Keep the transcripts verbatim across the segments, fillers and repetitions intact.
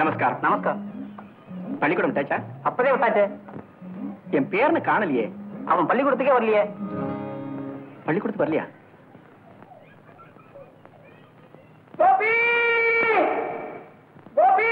நமஸ்காரம். நமஸ்காரம். பள்ளிக்கூடம் விட்டாச்சா? அப்பதே விட்டாச்சே. என் பேர்னு காணலையே. அவன் பள்ளிக்கூடத்துக்கே வரலையே. பள்ளிக்கூடத்துக்கு வரலையா? கோபி! கோபி!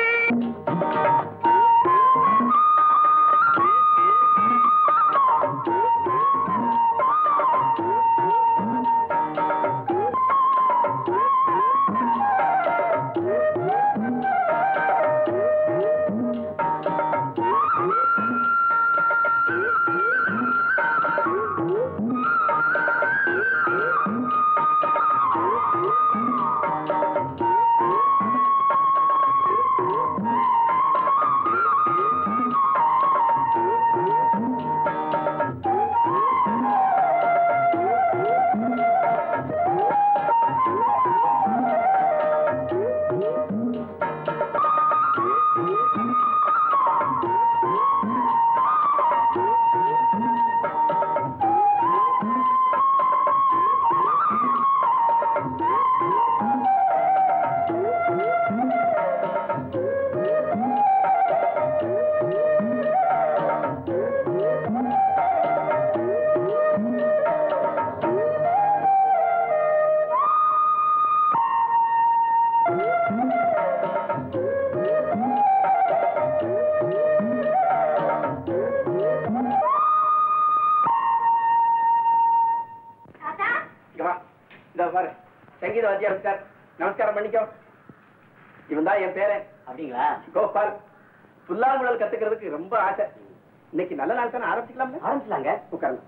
நமஸ்காரம் பண்ணிக்கோ. இவன் தான் என் பேரன். அப்படிங்களா? கோபால். புல்லாங்குழல் கத்துக்கிறதுக்கு ரொம்ப ஆசை. இன்னைக்கு நல்ல நாள் தானே, ஆரம்பிச்சுக்கலாம். ஆரம்பிச்சலாங்க. உட்காருங்க.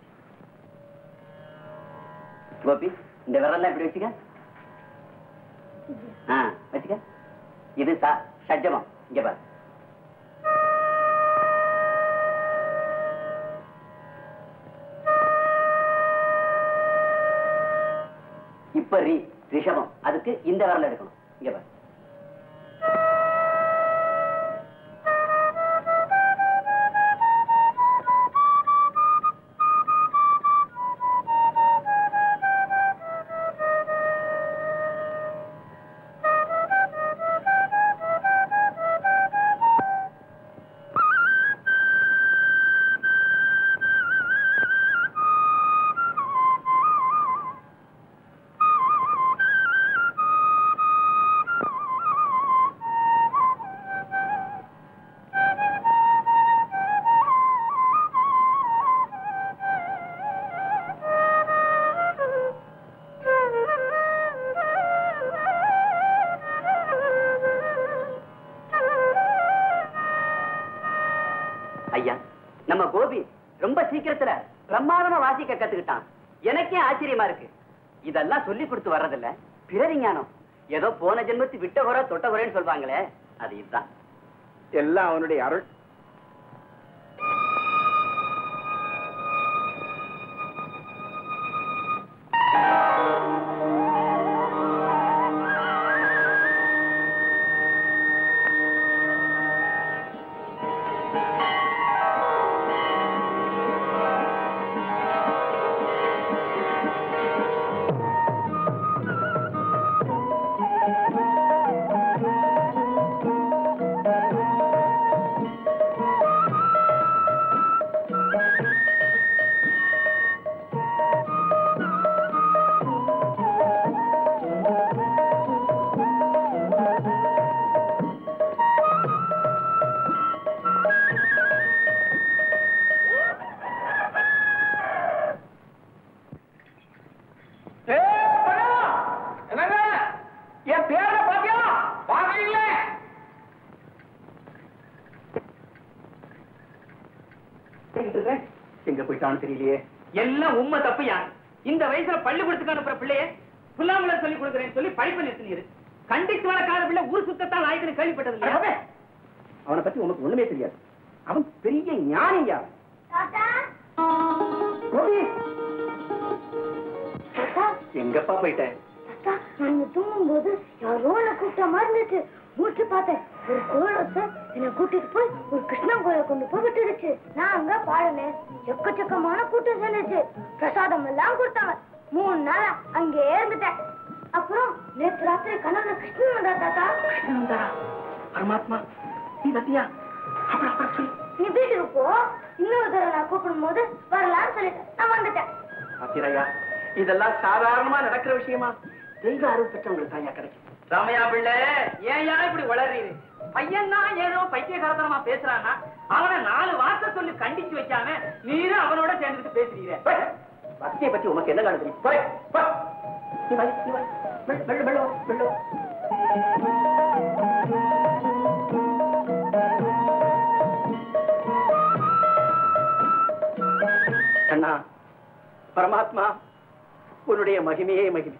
கோபி, இந்த விரல்லாம் இப்படி வச்சுக்க. வச்சுக்க. இது சஜ்ஜமம். இங்க பாரு. இப்ப ரீ ரிஷபம். அதுக்கு இந்த விரல் எடுக்கணும். இங்க பாரு. நம்ம கோபி ரொம்ப சீக்கிரத்துல பிரமாதமா வாசிக்க கத்துக்கிட்டான். எனக்கே ஆச்சரியமா இருக்கு. இதெல்லாம் சொல்லி கொடுத்து வர்றதில்ல, பிறவி ஞானம். ஏதோ போன ஜென்மத்து விட்ட குறை தொட்ட குறைன்னு சொல்வாங்களே, அது இதுதான். எல்லாம் அவனுடைய அருள். எங்க போயிட்டான்னு தெரியலையே. எல்லாம் உண்மை தப்பு. யார் இந்த வயசுல பள்ளிக்கூடத்துக்கு அனுப்புற பிள்ளைய புல்லாங்குழல் சொல்லி கொடுக்குறேன்னு சொல்லி படிப்பு நிறுத்தினீரு. கண்டித்து வளர்க்காத பிள்ளை ஊர் சுத்தத்தான் நாயக்குன்னு கேள்விப்பட்டது. அவனை பத்தி உனக்கு ஒண்ணுமே தெரியாது. அவன் பெரிய ஞானியா. எங்கப்பா போயிட்டேன்? தூங்கும் போது யாரோ கூப்பிட்ட மாதிரி இருந்துச்சு. மூச்சு பார்த்தேன். ஒரு கோலத்தை என்னை கூட்டிட்டு போய் ஒரு கிருஷ்ணன் கோயில கொண்டு போய் விட்டுடுச்சு. நான் அங்க பாடுனேன். எக்கச்சக்கமான கூட்டம் சேர்ந்துச்சு. பிரசாதம் எல்லாம் கொடுத்தாங்க. மூணு நாள் அங்கே இருந்துட்டேன். அப்புறம் நேற்று ராத்திரி கனவுல கிருஷ்ணன் வந்தா. தாத்தா கிருஷ்ணன் வந்தாரா? பரமாத்மா நீ வந்தியா? அப்புறம் அப்புறம் சொல்லு. நீ வீட்டுக்கு போ, இன்னொரு தடவை நான் கூப்பிடும் போது வரலான்னு சொல்லிட்டேன். நான் வந்துட்டேன். அத்திரையா, இதெல்லாம் சாதாரணமா நடக்கிற விஷயமா? தெய்வ அருள் பெற்றவங்களுக்கு தாயா கிடைக்கும். ராமையா பிள்ளை, ஏன் யா இப்படி வளர்றீரு? பையன் தான் ஏதோ பைத்தியகாரத்தனமா பேசுறானா, அவனை நாலு வார்த்தை சொல்லி கண்டிச்சு வைக்காம நீரும் அவனோட சேர்ந்துட்டு பேசுறீங்க. பக்தியை பத்தி உனக்கு என்ன காண தெரியும்? போய், போ. நீ வை, நீ வை. வெள்ள, வெள்ள, வெள்ள, வெள்ள. அண்ணா, பரமாத்மா உன்னுடைய மகிமையே மகிமை.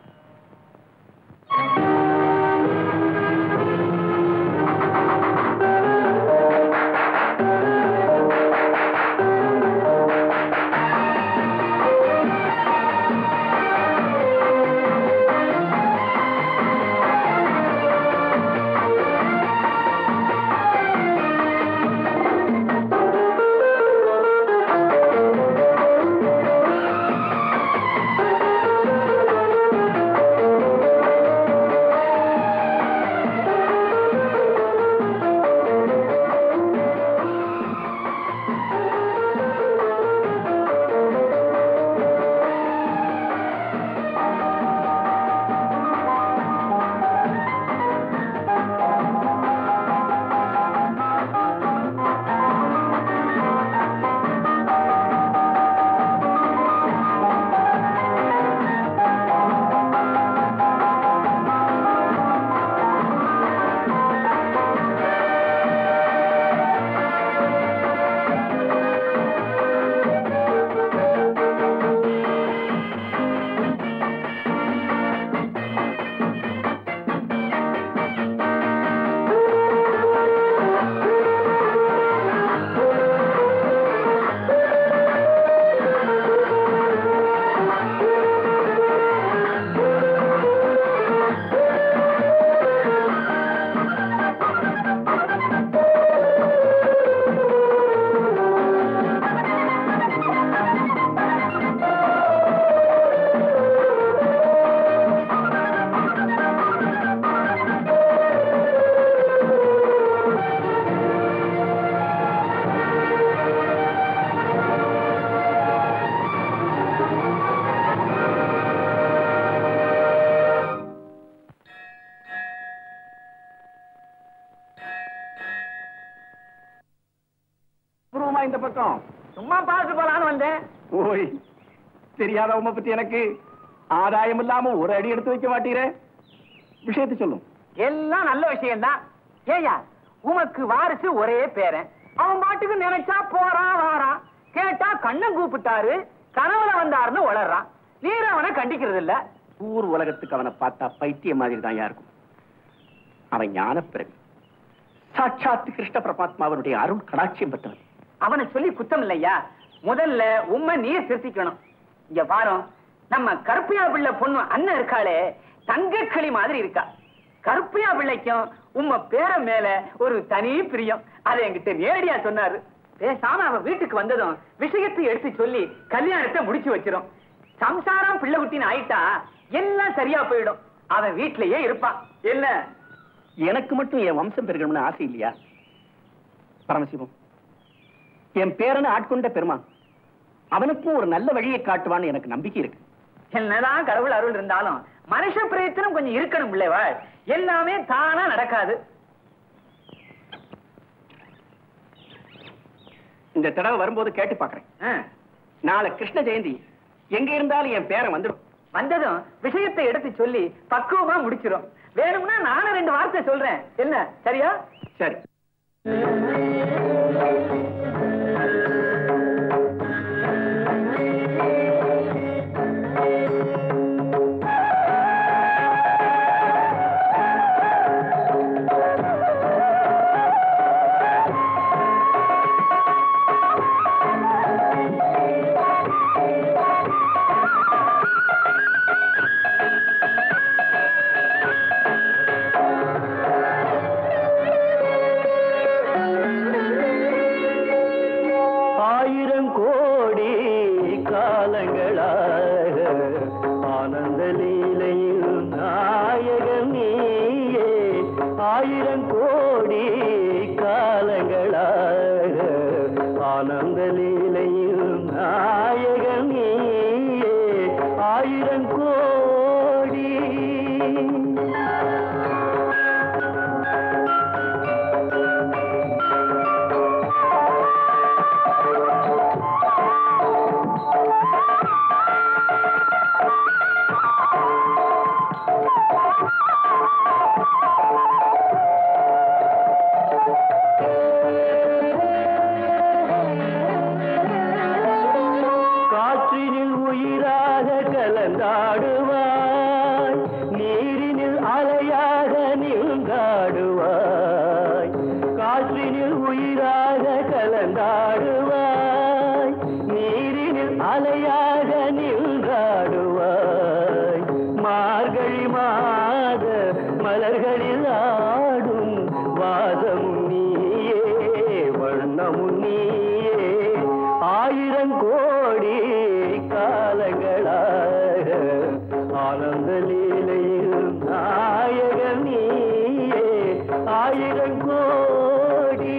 இந்த பக்கம் சும்மா பார்த்து போலான்னு வந்தேன். ஓய், தெரியாத உண்மை பத்தி எனக்கு ஆதாயம் இல்லாம ஒரு அடி எடுத்து வைக்க மாட்டீரே. விஷயத்தை சொல்லும். எல்லாம் நல்ல விஷயம் தான். ஏயா, உமக்கு வாரிசு ஒரே பேரன். அவன் பாட்டுக்கு நினைச்சா போறான் வாரான். கேட்டா கண்ணன் கூப்பிட்டாரு, கனவுல வந்தாருன்னு உளறான். நீர் அவனை கண்டிக்கிறது இல்ல. ஊர் உலகத்துக்கு அவனை பார்த்தா பைத்திய மாதிரி தான் இருக்கும். அவன் ஞான பிறகு சாட்சாத் கிருஷ்ண பரமாத்மாவனுடைய அருள் கடாட்சியம் பெற்றவன். அவனை சொல்லி குத்தம் இல்லையா. முதல்ல உண்மை நீர் திருத்திக்கணும். இங்க பாரு, நம்ம கருப்பையா பிள்ளை பொண்ணு அண்ணன் இருக்காளே, தங்கக்களி மாதிரி இருக்கா. கருப்பையா பிள்ளைக்கும் உம்ம பேர மேல ஒரு தனி பிரியம். அதை என்கிட்ட நேரடியா சொன்னாரு. பேசாம அவன் வீட்டுக்கு வந்ததும் விஷயத்தை எடுத்து சொல்லி கல்யாணத்தை முடிச்சு வச்சிரும். சம்சாரம் பிள்ளை குட்டின்னு ஆயிட்டா எல்லாம் சரியா போயிடும். அவன் வீட்டிலேயே இருப்பான். என்ன, எனக்கு மட்டும் என் வம்சம் பெருகணும்னு ஆசை இல்லையா? பரமசிவம், என் பேரனை ஆட்கொண்ட பெருமான் அவனுக்கும் ஒரு நல்ல வழியை காட்டுவான்னு எனக்கு நம்பிக்கை இருக்கு. என்னதான் கடவுள் அருள் இருந்தாலும் மனுஷ பிரயத்தனம் கொஞ்சம் இருக்கணும் பிள்ளைவாள். எல்லாமே தானா நடக்காது. இந்த தடவை வரும்போது கேட்டு பாக்குறேன். நாளை கிருஷ்ண ஜெயந்தி, எங்க இருந்தாலும் என் பேரன் வந்துடும். வந்ததும் விஷயத்தை எடுத்து சொல்லி பக்குவமா முடிச்சிடும். வேணும்னா நானும் ரெண்டு வார்த்தை சொல்றேன். என்ன, சரியா? சரி. Thank you. கலந்தாடுவாய் நீரினில் அலையாக நீங்காடுவாய் காற்றினில் உயிராக கலந்தாடுவாய் நீரினில் அலையாக நீங்காடுவாய் மார்கழி மாத மலர்களில் ஆடும் வாசமும் நீயே வண்ணமும் நீயே ஆயிரம் கோடி காலங்களாக ஆனந்த லீலையில் நாயகன் நீயே ஆயிரம் கோடி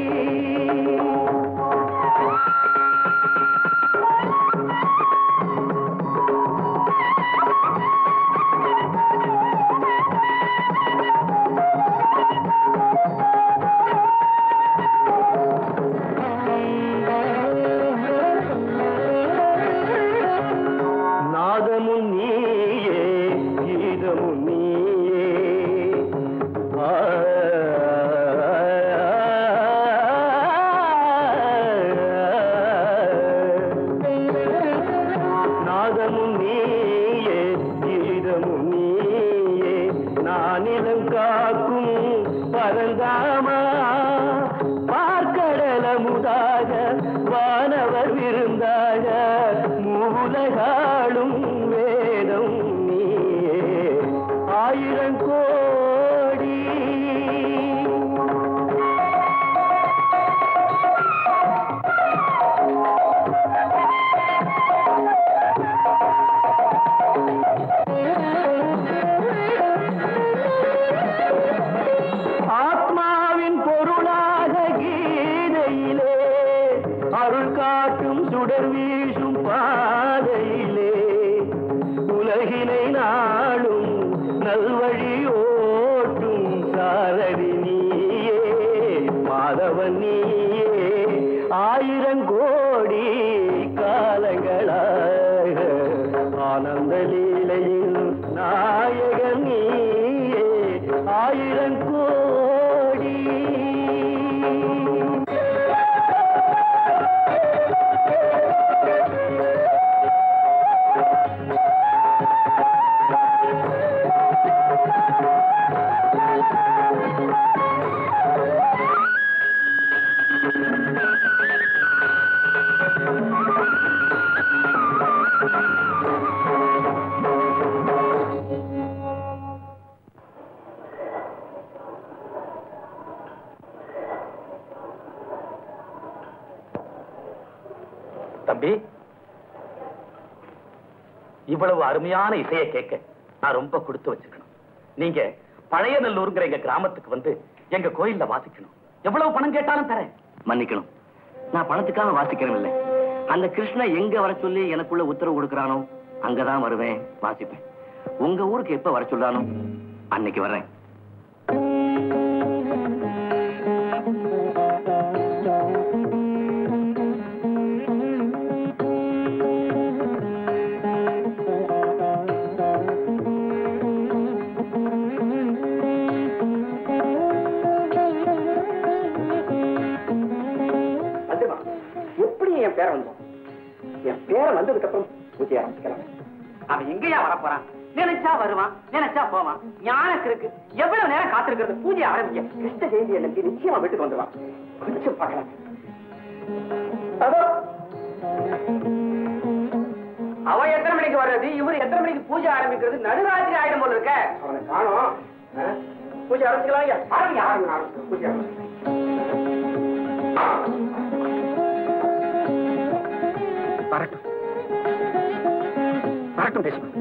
நாதமும் நீயே கீதமும் நீயே நாதமும் நீயே கீதமும் நீயே நானிலம் காக்கும் பரந்தாமா பார்க்கடலமுதாக வானவர் விருந்தாக மூலகாளும் வேதம் நீயே ஆயிரம் கோடி ஆத்மாவின் பொருளாக கீதையிலே அருள் காட்டும் சுடர் வீசும் பாதையிலே உலகினை நாளும் நல்வழி ஓட்டும் சாரதி நீயே மாதவன் நீயே ஆயிரம் கோடி காலங்களாக ஆனந்த லீலையில் நாயகன் நீயே ஆயிரம் கோடி தம்பி, இவ்வளவு அருமையான இசையை கேட்க நான் ரொம்ப கொடுத்து வச்சுக்கணும். நீங்க பழைய நல்லூருங்கிற எங்க கிராமத்துக்கு வந்து எங்க கோயில்ல வாசிக்கணும். எவ்வளவு பணம் கேட்டாலும் தரேன். மன்னிக்கணும், நான் பணத்துக்காக வாசிக்கிறேன் இல்லை. அந்த கிருஷ்ணன் எங்க வர சொல்லி எனக்குள்ள உத்தரவு கொடுக்கறானோ அங்கதான் வருவேன், வாசிப்பேன். உங்க ஊருக்கு எப்ப வர சொல்லானோ அன்னைக்கு வர்றேன். என் பேரை வந்தோம். என் பேரை வந்ததுக்கு அப்புறம் பூஜை ஆரம்பிக்கலாம். அவன் எங்கேயா வரப்போறான்? நினைச்சா வருவான், நினைச்சா போவான். ஞானக்கு இருக்கு. எவ்வளவு நேரம் காத்திருக்கிறது? பூஜை ஆரம்பிக்க கிருஷ்ண ஜெயந்தி எனக்கு நிச்சயமா வீட்டுக்கு வந்துடுவான். கொஞ்சம் பார்க்கலாம். அவன் எத்தனை மணிக்கு வர்றது, இவரு எத்தனை மணிக்கு பூஜை ஆரம்பிக்கிறது? நடுராத்திரி ஆயிடும் போல இருக்க. அவனை காணோம். பூஜை ஆரம்பிக்கலாம். ஆரம்பி ஆரம்பி பூஜை ஆரம்பி. வரட்டும் வரட்டும் பேசுவோம்.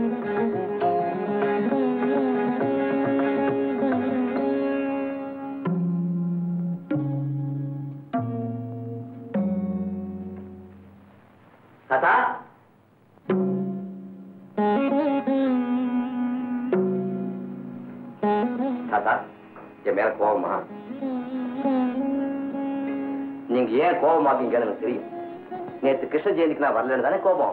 தாத்தா, தாத்தா என் மேல கோபமா? நீங்க ஏன் கோபமாக்கீங்கன்னு எனக்கு தெரியும். நேற்று கிருஷ்ண ஜெயந்திக்கு நான் வரலன்னு தானே கோபம்.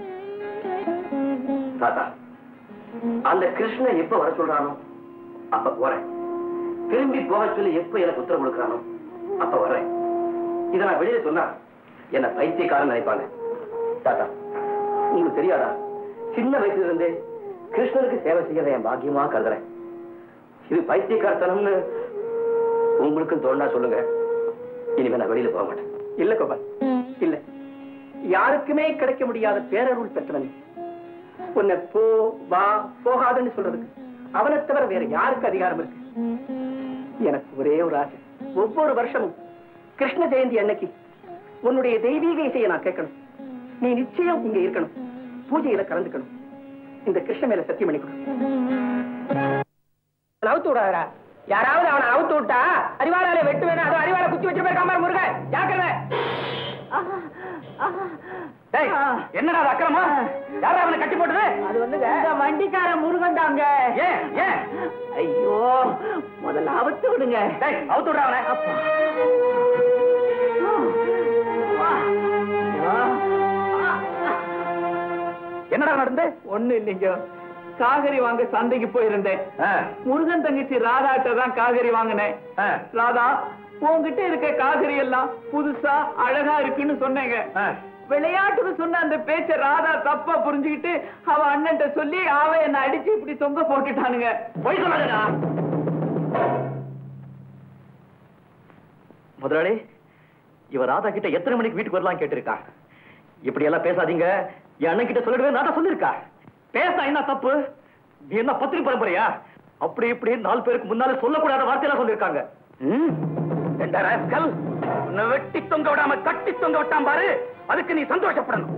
தாத்தா, அந்த கிருஷ்ணன் எப்ப வர சொல்றானோ அப்ப போறேன். திரும்பி போக சொல்லி எப்ப எனக்கு உத்தரவு கொடுக்கறானோ அப்ப வர்றேன். இதை நான் வெளியில சொன்னா என்ன பைத்தியக்காரன் நினைப்பாங்க. தாத்தா, உங்களுக்கு தெரியாதா, சின்ன வயசுல இருந்து கிருஷ்ணருக்கு சேவை செய்யறத என் பாக்கியமா கருதுறேன். இது பைத்தியக்காரத்தனம்னு உங்களுக்கும் தோணா சொல்லுங்க. இனிமே நான் வெளியில போக மாட்டேன். இல்ல கோபால், இல்ல. யாருக்குமே கிடைக்க முடியாத பேரருள் பெற்றவன் உன்னை போ வா போகாதுன்னு சொல்றதுக்கு அவனை தவிர வேற யாருக்கு அதிகாரம் இருக்கு? எனக்கு ஒரே ஒரு ஆசை, ஒவ்வொரு வருஷமும் கிருஷ்ண ஜெயந்தி அன்னைக்கு உன்னுடைய தெய்வீக இசையை நான் கேட்கணும். நீ நிச்சயம் இங்க இருக்கணும், பூஜையில கலந்துக்கணும். இந்த கிருஷ்ண மேல சத்தியம் பண்ணிக்கணும். அவுத்து விடாதா? யாராவது அவனை அவுத்து விட்டா அறிவாளால வெட்டு வேணும். அது அறிவாளை குச்சி வச்சு போயிருக்காம முருகன் ஜாக்கிரதை. என்னடா அக்கிரமா? யாரா அவனை கட்டி போட்டது? அது வந்துங்க வண்டிக்கார முருகன் தாங்க. ஏன் ஏன்? ஐயோ, முதல்ல அவுத்து விடுங்க. அவுத்து விடுற அவனை. என்னடா நடந்து? ஒண்ணு இல்லைங்க, காகரி வாங்க சந்தைக்கு போயிருந்தேன். முருகன் தங்கச்சி ராதாட்ட தான் காகரி வாங்கினேன். ராதா, உங்ககிட்ட இருக்க காகரி எல்லாம் புதுசா அழகா இருக்குன்னு சொன்னேங்க. விளையாட்டுக்கு சொன்ன அந்த பேச்ச ராதா தப்பா புரிஞ்சுக்கிட்டு அவ அண்ணன்ட்ட சொல்லி அவ என்ன அடிச்சு இப்படி தொங்க போட்டுட்டானுங்க. போய் சொல்லாதடா முதலாளி. இவ ராதா கிட்ட எத்தனை மணிக்கு வீட்டுக்கு வரலாம் கேட்டிருக்கா. இப்படி எல்லாம் பேசாதீங்க, என் அண்ணன் கிட்ட சொல்லிடுவேன் நான் சொல்லிருக்கா. பேசா என்ன தப்பு? நீ என்ன பத்திரி பரம்பரையா? அப்படி இப்படி நாலு பேருக்கு முன்னால சொல்லக்கூடாத வார்த்தையெல்லாம் சொல்லிருக்காங்க. உன்னை வெட்டி தொங்க விடாம கட்டி தொங்க விட்டான் பாரு, அதுக்கு நீ சந்தோஷப்படணும்.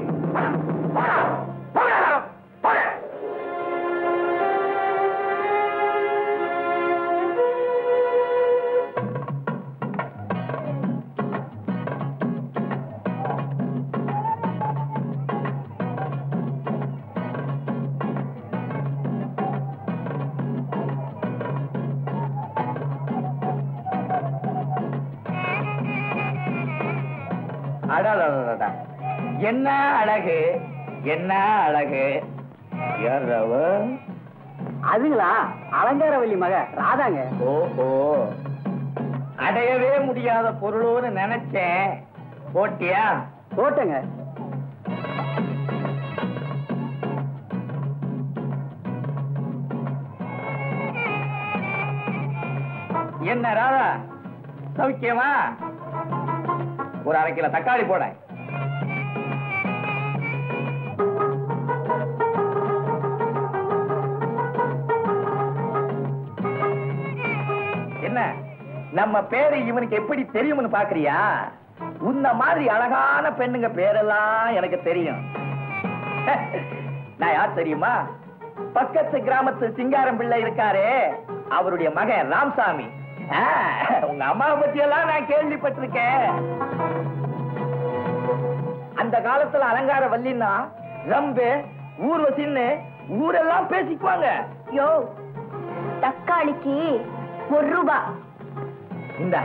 என்ன அழகு, என்ன அழகு. அதுங்களா அலங்காரவல்லி மக ராதாங்க. ஓஹோ, அடையவே முடியாத பொருளோன்னு நினைச்சேன். போட்டியா? போட்டங்க. என்ன ராதா, சௌக்கியமா? ஒரு அரை கிலோ தக்காளி போட. என்ன நம்ம பேரு இவனுக்கு எப்படி தெரியும்னு பாக்குறியா? உன்ன மாதிரி அழகான பெண்ணுங்க பேரெல்லாம் எனக்கு தெரியும். நான் யார் தெரியுமா? பக்கத்து கிராமத்து சிங்காரம் பிள்ளை இருக்காரே, அவருடைய மகன் ராமசாமி. உங்க அம்மாவை பத்தி எல்லாம் நான் கேள்விப்பட்டிருக்கேன். அந்த காலத்துல அலங்கார வல்லின்னா ரம்பு ஊர்வசின்னு ஊரெல்லாம் பேசிக்குவாங்க. யோ, தக்காளிக்கு ஒரு ரூபா. இந்த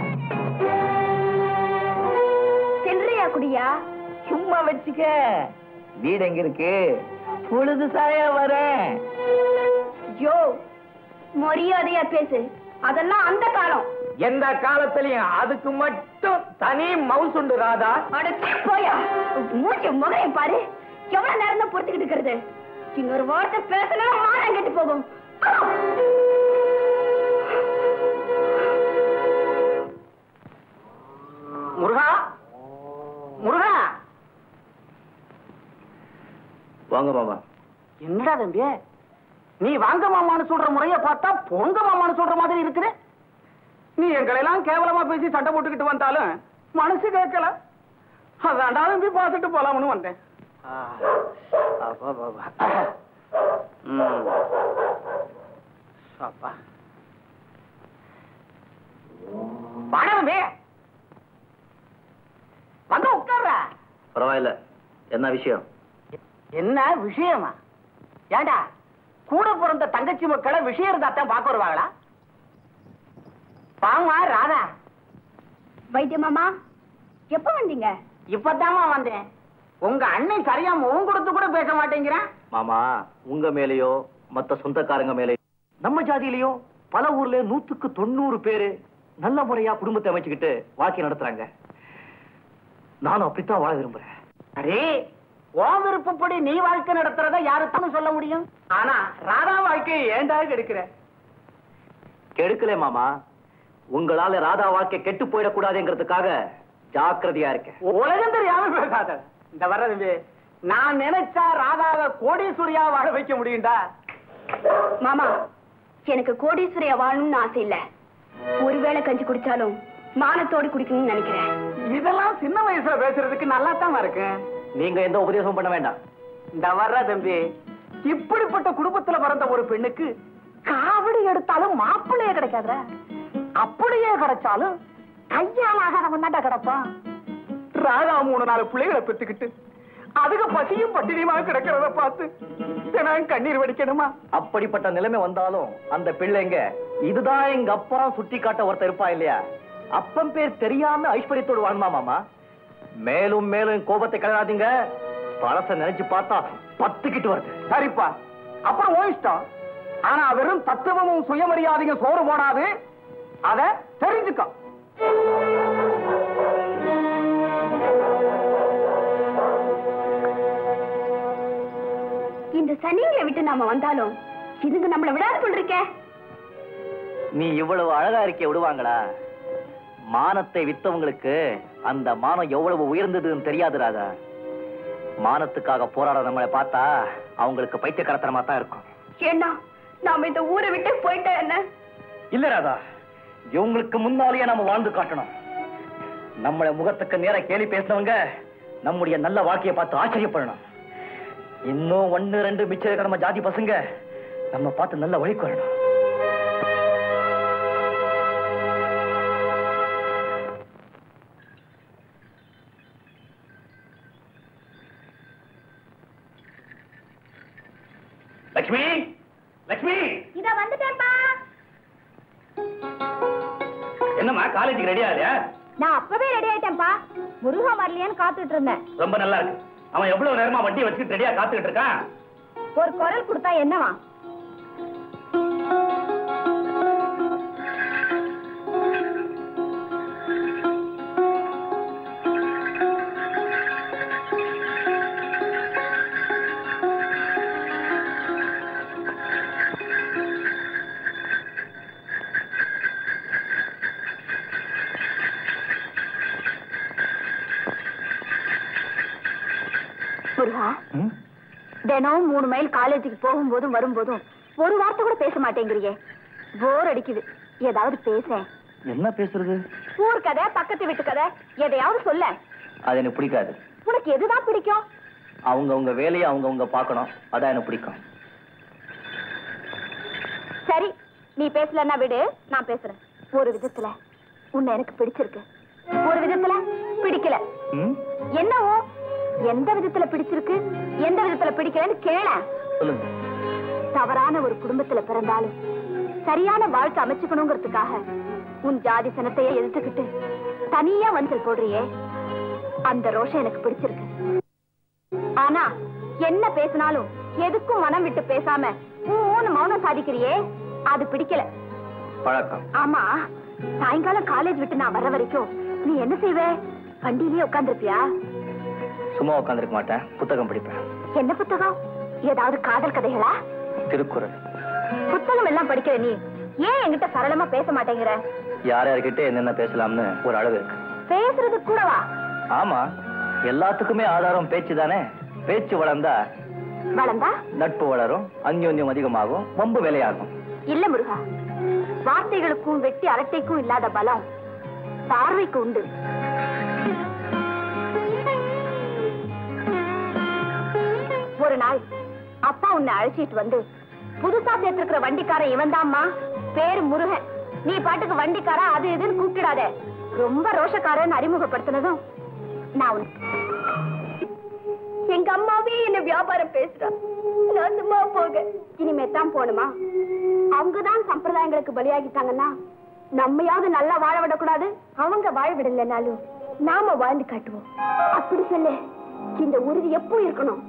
சில்லறையா குடியா? சும்மா வச்சுக்க. வீடு எங்க இருக்கு? பொழுது சாய வரேன். யோ, மரியாதையா பேசு. அதெல்லாம் அந்த காலம். எந்த காலத்திலயும் அதுக்கு மட்டும் தனி மவுஸ் உண்டு ராதா. போயா, மூச்சு முகையை பாரு. எவ்வளவு நேரம் தான் பொறுத்துக்கிட்டு இருக்கிறது? இன்னொரு வார்த்தை பேசினா மானம் கெட்டு போகும். முருகா, முருகா. வாங்க மாமா. என்னடா தம்பி, நீ வாங்க மாமான்னு சொல்ற முறைய பார்த்தா பொங்க மாமான்னு சொல்ற மாதிரி இருக்குது. நீ எங்களை எல்லாம் கேவலமா பேசி சண்டை போட்டுக்கிட்டு வந்தாலும் மனசு கேட்கல. அதாண்டா தம்பி பார்த்துட்டு போலாம்னு வந்தேன். வாடவே வந்து உட்கார்ற. பரவாயில்ல, என்ன விஷயம்? என்ன விஷயமா? ஏண்டா, கூட பிறந்த தங்கச்சி மக்களை விஷயம் இருந்தாத்தான் பார்க்க வருவாங்களா? பாமா ராதா. வைத்திய மாமா, எப்ப வந்தீங்க? இப்பதாமா வந்தேன். உங்க அண்ணன் சரியா முகம் கொடுத்து கூட பேச மாட்டேங்கிறேன். மாமா, உங்க மேலேயோ மத்த சொந்தக்காரங்க மேலேயோ நம்ம ஜாதியிலயோ பல ஊர்ல நூத்துக்கு தொண்ணூறு பேரு நல்ல முறையா குடும்பத்தை அமைச்சுக்கிட்டு வாழ்க்கை நடத்துறாங்க. நானும் அப்படித்தான் வாழ விரும்புறேன். அரே, உன் விருப்பப்படி நீ வாழ்க்கை நடத்துறத யாருக்கும் சொல்ல முடியும். ஆனா ராதா வாழ்க்கையை ஏண்டா கெடுக்கிற? கெடுக்கல மாமா, உங்களால ராதா வாழ்க்கை கெட்டு போயிடக்கூடாதுங்கிறதுக்காக ஜாக்கிரதையா இருக்கேன். உலகம் தெரியாம பேசாத. இந்த வர்றது நான் நினைச்சா ராதாவை கோடீஸ்வரியா வாழ வைக்க முடியும்டா. மாமா, எனக்கு கோடீஸ்வரியா வாழணும்னு ஆசை இல்ல. ஒருவேளை கஞ்சி குடிச்சாலும் மானத்தோடு குடிக்கணும்னு நினைக்கிறேன். இதெல்லாம் சின்ன வயசுல பேசுறதுக்கு நல்லா தான் இருக்கு. நீங்க எந்த உபதேசம் பண்ண வேண்டாம். இந்த வர்ற தம்பி, இப்படிப்பட்ட குடும்பத்துல பிறந்த ஒரு பெண்ணுக்கு காவடி எடுத்தாலும் மாப்பிள்ளையே கிடைக்காத. அப்படியே கிடைச்சாலும் கையாலாக தாண்டா கிடப்பான். ராதா மூணு நாலு பிள்ளைகளை பெற்றுக்கிட்டு அதுக்கு பசியும் பட்டினியுமா கிடக்கிறத பார்த்து நான் கண்ணீர் வடிக்கணுமா? அப்படிப்பட்ட நிலைமை வந்தாலும் அந்த பிள்ளைங்க இதுதான் எங்க அப்பா சுட்டி காட்ட ஒருத்தர் இருப்பா இல்லையா? அப்பன் பேர் தெரியாம ஐஸ்வர்யத்தோடு வாழ்மா மாமா. மேலும் மேலும் கோபத்தை கிளறாதீங்க. பழச நினைச்சு பார்த்தா பத்துக்கிட்டு வருது. சரிப்பா, அப்புறம் ஓ இஷ்டம். ஆனா வெறும் தத்துவமும் சுயமரியாதையும் சோறு போடாது. அத தெரிஞ்சுக்க. இந்த சனிங்களை விட்டு நாம வந்தாலும் இதுங்க நம்மள விடாது கொண்டிருக்க. நீ இவ்வளவு அழகா இருக்க விடுவாங்களா? மானத்தை வித்தவங்களுக்கு அந்த மானம் எவ்வளவு உயர்ந்ததுன்னு தெரியாது ராதா. மானத்துக்காக போராட நம்மளை பார்த்தா அவங்களுக்கு பைத்தியக்காரத்தனமா தான் இருக்கும். ஏன்னா நாம இந்த ஊரை விட்டு போயிட்டா என்ன? இல்ல ராதா, இவங்களுக்கு முன்னாலேயே நாம வாழ்ந்து காட்டணும். நம்மள முகத்துக்கு நேர கேலி பேசினவங்க நம்முடைய நல்ல வாழ்க்கையை பார்த்து ஆச்சரியப்படணும். இன்னும் ஒன்னு ரெண்டு மிச்ச நம்ம ஜாதி பசங்க நம்ம பார்த்து நல்ல வழிக்கு வரணும். லட்சுமி, லட்சுமி, இத வந்துட்டேன்ப்பா. என்னம்மா காலேஜுக்கு ரெடியா இல்லையா? நான் அப்பவே ரெடி ஆயிட்டேன்ப்பா. முருகா வரலையான்னு காத்துட்டு இருந்தேன். ரொம்ப நல்லா இருக்கு. அவன் எவ்வளவு நேரமா வண்டியை வச்சுட்டு ரெடியா காத்துக்கிட்டு இருக்கான். ஒரு குரல் கொடுத்தா என்னவா? முருகா, தினம் மூணு மைல் காலேஜுக்கு போகும்போதும் வரும்போதும் ஒரு வார்த்தை கூட பேச மாட்டேங்கிறியே. போர் அடிக்குது. ஏதாவது பேச. என்ன பேசுறது? ஊர் கதை, பக்கத்து வீட்டு கதை, எதையாவது சொல்ல. அது எனக்கு பிடிக்காது. உனக்கு எதுதான் பிடிக்கும்? அவங்க உங்க வேலையை அவங்க உங்க பார்க்கணும். அதான் எனக்கு பிடிக்கும். சரி, நீ பேசலன்னா விடு, நான் பேசுறேன். ஒரு விதத்துல உன்னை எனக்கு பிடிச்சிருக்கு, ஒரு விதத்துல பிடிக்கல. என்னவோ எந்த விதத்துல பிடிச்சிருக்கு, எந்த விதத்துல பிடிக்கலன்னு கேள. சொல்லுங்க. தவறான ஒரு குடும்பத்துல பிறந்தாலும் சரியான வாழ்க்கை அமைச்சுக்கணுங்கிறதுக்காக உன் ஜாதி சனத்தையே எதிர்த்துக்கிட்டு தனியா வந்து போடுறியே, அந்த ரோஷம் எனக்கு பிடிச்சிருக்கு. ஆனா என்ன பேசினாலும் எதுக்கும் மனம் விட்டு பேசாம ஊன்னு மௌனம் சாதிக்கிறியே, அது பிடிக்கல. பழக்கம். ஆமா, சாயங்காலம் காலேஜ் விட்டு நான் வர வரைக்கும் நீ என்ன செய்வ? வண்டியிலேயே உட்கார்ந்துருப்பியா? சும்மா உட்காந்துருக்க மாட்டேன், புத்தகம் படிப்பேன். என்ன புத்தகம்? ஏதாவது காதல் கதைகளா? திருக்குறள். புத்தகம் எல்லாம் படிக்கிற நீ ஏன் என்கிட்ட சரளமா பேச மாட்டேங்கிற? யார் யார்கிட்ட என்னென்ன பேசலாம்னு ஒரு அளவு இருக்கு. பேசுறது கூடவா? ஆமா, எல்லாத்துக்குமே ஆதாரம் பேச்சு தானே. பேச்சு வளர்ந்தா வளர்ந்தா நட்பு வளரும், அந்யோன்யம் அதிகமாகும், வம்பு விலையாகும். இல்ல முருகா, வார்த்தைகளுக்கும் வெட்டி அரட்டைக்கும் இல்லாத பலம் பார்வைக்கு உண்டு. ஒரு நாள் அப்பா உன்னை அழைச்சிட்டு வந்து, புதுசா சேர்த்திருக்கிற வண்டிக்காரன் இவன் தான்மா, பேரு முருகன், நீ பாட்டுக்கு வண்டிக்காரா அது இதுன்னு கூப்பிடாத, ரொம்ப ரோஷக்காரன் அறிமுகப்படுத்தினதும் நான் எங்க அம்மாவே என்ன வியாபாரம் பேசுறா. நான் சும்மா போக இனிமே தான் போணுமா? அவங்கதான் சம்பிரதாயங்களுக்கு பலியாகிட்டாங்கன்னா நம்மையாவது நல்லா வாழ விடக்கூடாது. அவங்க வாழ விடலைனாலும் நாம வாழ்ந்து காட்டுவோம். அப்படி சொல்லு. இந்த உறுதி எப்போ இருக்கணும்?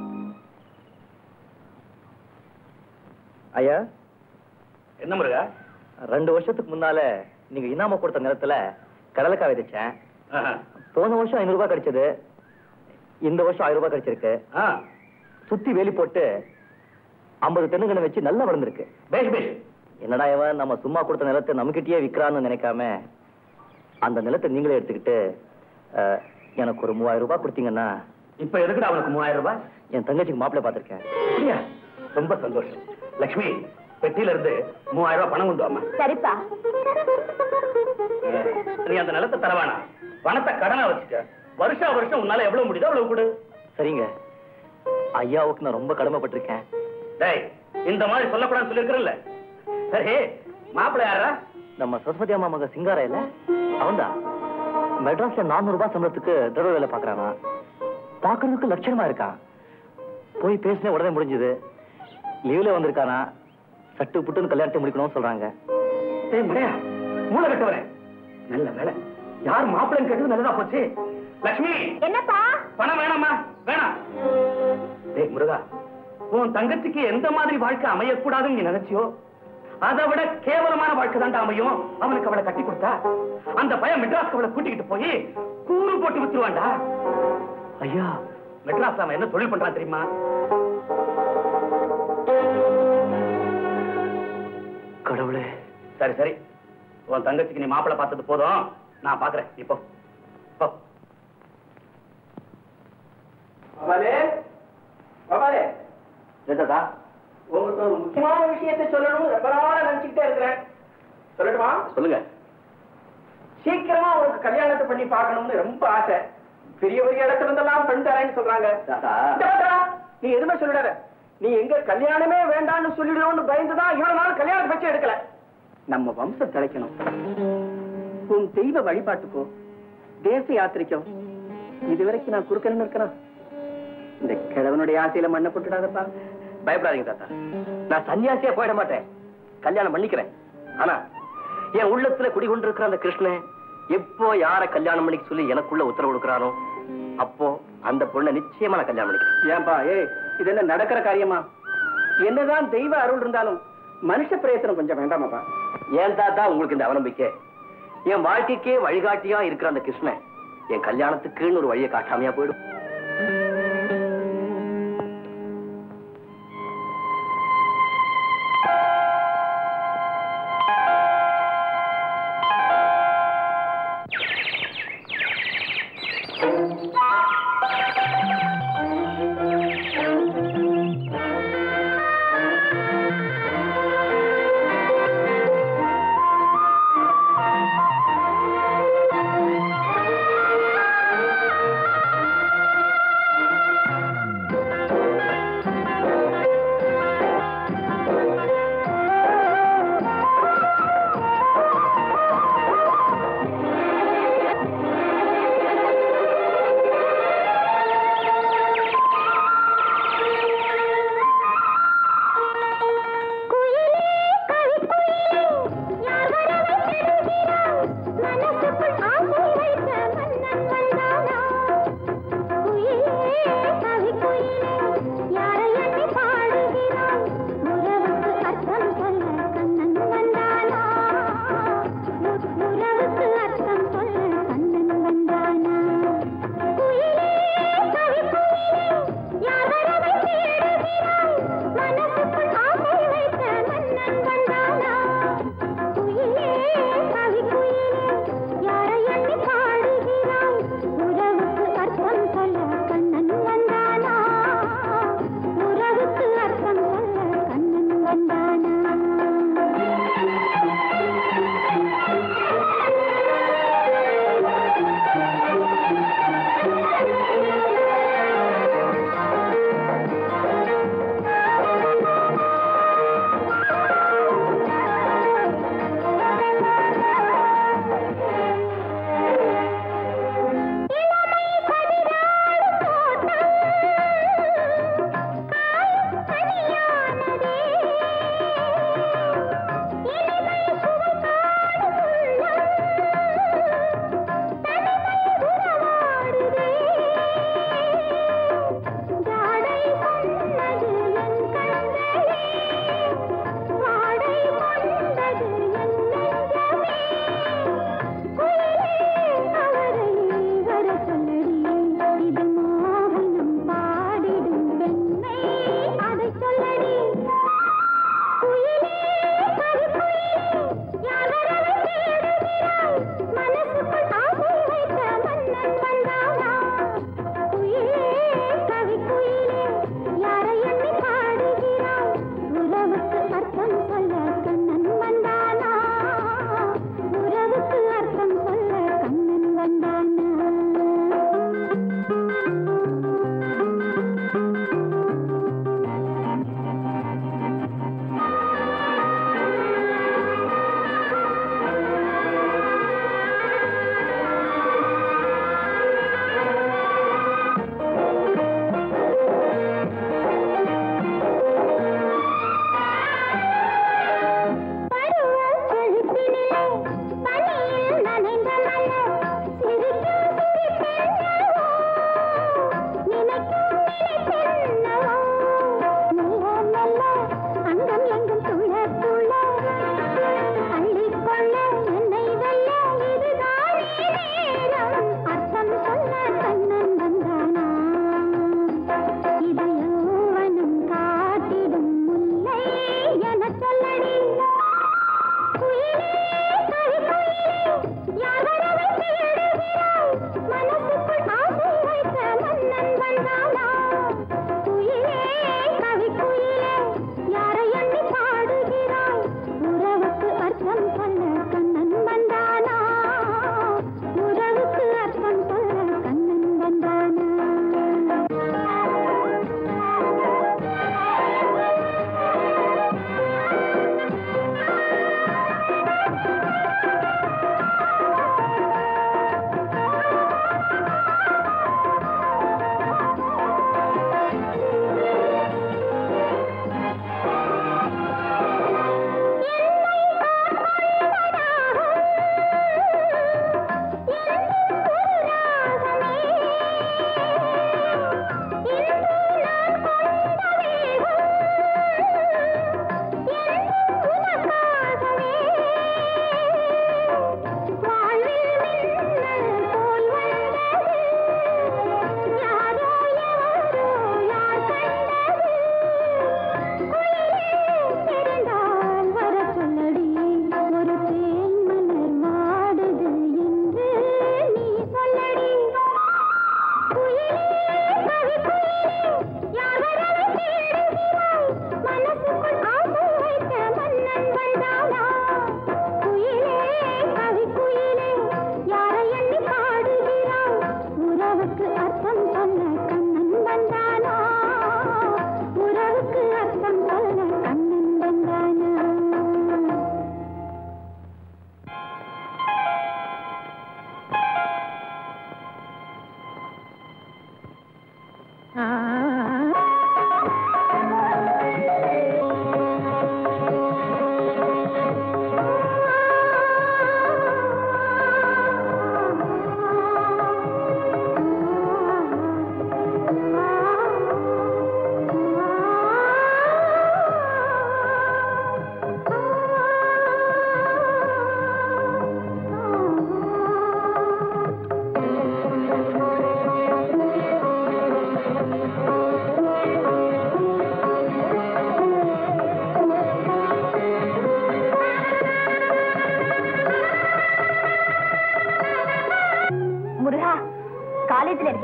ஐயா, என்ன முருகா? ரெண்டு வருஷத்துக்கு முன்னால நீங்க இனாம கொடுத்த நேரத்துல கடலைக்காய் விதைச்சேன். போன வருஷம் ஐநூறு ரூபாய் கிடைச்சது. இந்த வருஷம் ஆயிரம் ரூபாய் கிடைச்சிருக்கு. சுத்தி வேலி போட்டு ஐம்பது தென்னுங்கனை வச்சு நல்லா வளர்ந்துருக்கு. பேஷ் பேஷ். என்னடா இவன் நம்ம சும்மா கொடுத்த நிலத்தை நம்மகிட்டயே விற்கிறான்னு நினைக்காம அந்த நிலத்தை நீங்களே எடுத்துக்கிட்டு எனக்கு ஒரு மூவாயிரம் ரூபாய் கொடுத்தீங்கன்னா. இப்ப எதுக்குடா அவனுக்கு மூவாயிரம் ரூபாய்? என் தங்கச்சிக்கு மாப்பிள்ளை பார்த்திருக்கேன். ரொம்ப சந்தோஷம். லட்சுமி, பெட்டியில இருந்து மூவாயிரம் ரூபாய் பணம் கொண்டு வாமா. சரிப்பா. நீ அந்த நிலத்தை தரவானா, பணத்தை கடனா வச்சுக்க. வருஷா வருஷம் உன்னால எவ்வளவு முடியுதோ அவ்வளவு கொடு. சரிங்க. ஐயாவுக்கு நான் ரொம்ப கடமைப்பட்டிருக்கேன். டேய், இந்த மாதிரி சொல்லக்கூடாதுன்னு சொல்லிருக்கிறல்ல. சரி, மாப்பிள்ளை யாரா? நம்ம சரஸ்வதி அம்மா மக சிங்காரா இல்ல, அவன்தான். மெட்ராஸ்ல நானூறு ரூபாய் சம்பளத்துக்கு திரவ வேலை பாக்குறானா. பாக்குறதுக்கு லட்சணமா இருக்கான். போய் பேசினே உடனே முடிஞ்சது. லீவ்ல வந்திருக்கானா. சட்டு புட்டுன்னு கல்யாணத்தை முடிக்கணும்னு சொல்றாங்க. ஏய் முறையா, மூளை கட்டவரே, நல்ல வேலை. யார் மாப்பிள்ளை கேட்டது நல்லதா போச்சு. லட்சுமி, என்னப்பா? பணம் வேணாமா? வேணாம். டேய் முருகா, உன் தங்கச்சிக்கு எந்த மாதிரி வாழ்க்கை அமையக்கூடாதுன்னு நீ நினைச்சியோ அதை விட கேவலமான வாழ்க்கை தாண்டா அமையும். அவனுக்கு அவளை கட்டி கொடுத்தா அந்த பையன் மெட்ராஸ்க்கு அவளை கூட்டிக்கிட்டு போய் கூறு போட்டு வித்துருவான்டா. ஐயா, மெட்ராஸ் அவன் என்ன தொழில் பண்றான் தெரியுமா? கடவுளே. சரி சரி, உன் தங்கச்சிக்கு நீ மாப்பிள்ளை பார்த்தது போதும், நான் பாக்குறேன். இப்போ உங்களுக்கு ஒரு முக்கியமான விஷயத்தை சொல்லணும்னு ரொம்ப நாளா நினைச்சுக்கிட்டே இருக்கிறேன். சொல்லட்டுமா? சொல்லுங்க. சீக்கிரமா உங்களுக்கு கல்யாணத்தை பண்ணி பார்க்கணும்னு ரொம்ப ஆசை. பெரிய பெரிய இடத்துல இருந்தெல்லாம் பெண் தரேன்னு சொல்றாங்க. நீ எதுவுமே சொல்லிடாத. நீ எங்க கல்யாணமே வேண்டாம்னு சொல்லிடுவோம்னு பயந்துதான் இவ்வளவு நாள் கல்யாணத்தை பற்றி எடுக்கல. நம்ம வம்சம் தலைக்கணும். உன் தெய்வ வழிபாட்டுக்கோ தேச யாத்திரைக்கும் இதுவரைக்கும் நான் குறுக்கன்னு இருக்கிறேன். இந்த கிழவனுடைய ஆசையில மண்ணை போட்டுடாதப்பா. பயப்படாதீங்க தாத்தா, நான் சன்னியாசியா போயிட மாட்டேன். கல்யாணம் பண்ணிக்கிறேன். ஆனா என் உள்ளத்துல குடிகொண்டிருக்கிற அந்த கிருஷ்ணன் எப்போ யார கல்யாணம் பண்ணிக்க சொல்லி எனக்குள்ள உத்தரவு கொடுக்கிறானோ அப்போ அந்த பொண்ணை நிச்சயமா நான் கல்யாணம் பண்ணிக்கிறேன். ஏன்பா, ஏய், இது என்ன நடக்கிற காரியமா? என்னதான் தெய்வ அருள் இருந்தாலும் மனுஷ பிரயத்தனம் கொஞ்சம் வேண்டாமாப்பா. ஏன் தாத்தா உங்களுக்கு இந்த அவநம்பிக்கை? என் வாழ்க்கைக்கே வழிகாட்டியா இருக்கிற அந்த கிருஷ்ணன் என் கல்யாணத்துக்குன்னு ஒரு வழியை காட்டாமையா போயிடும்.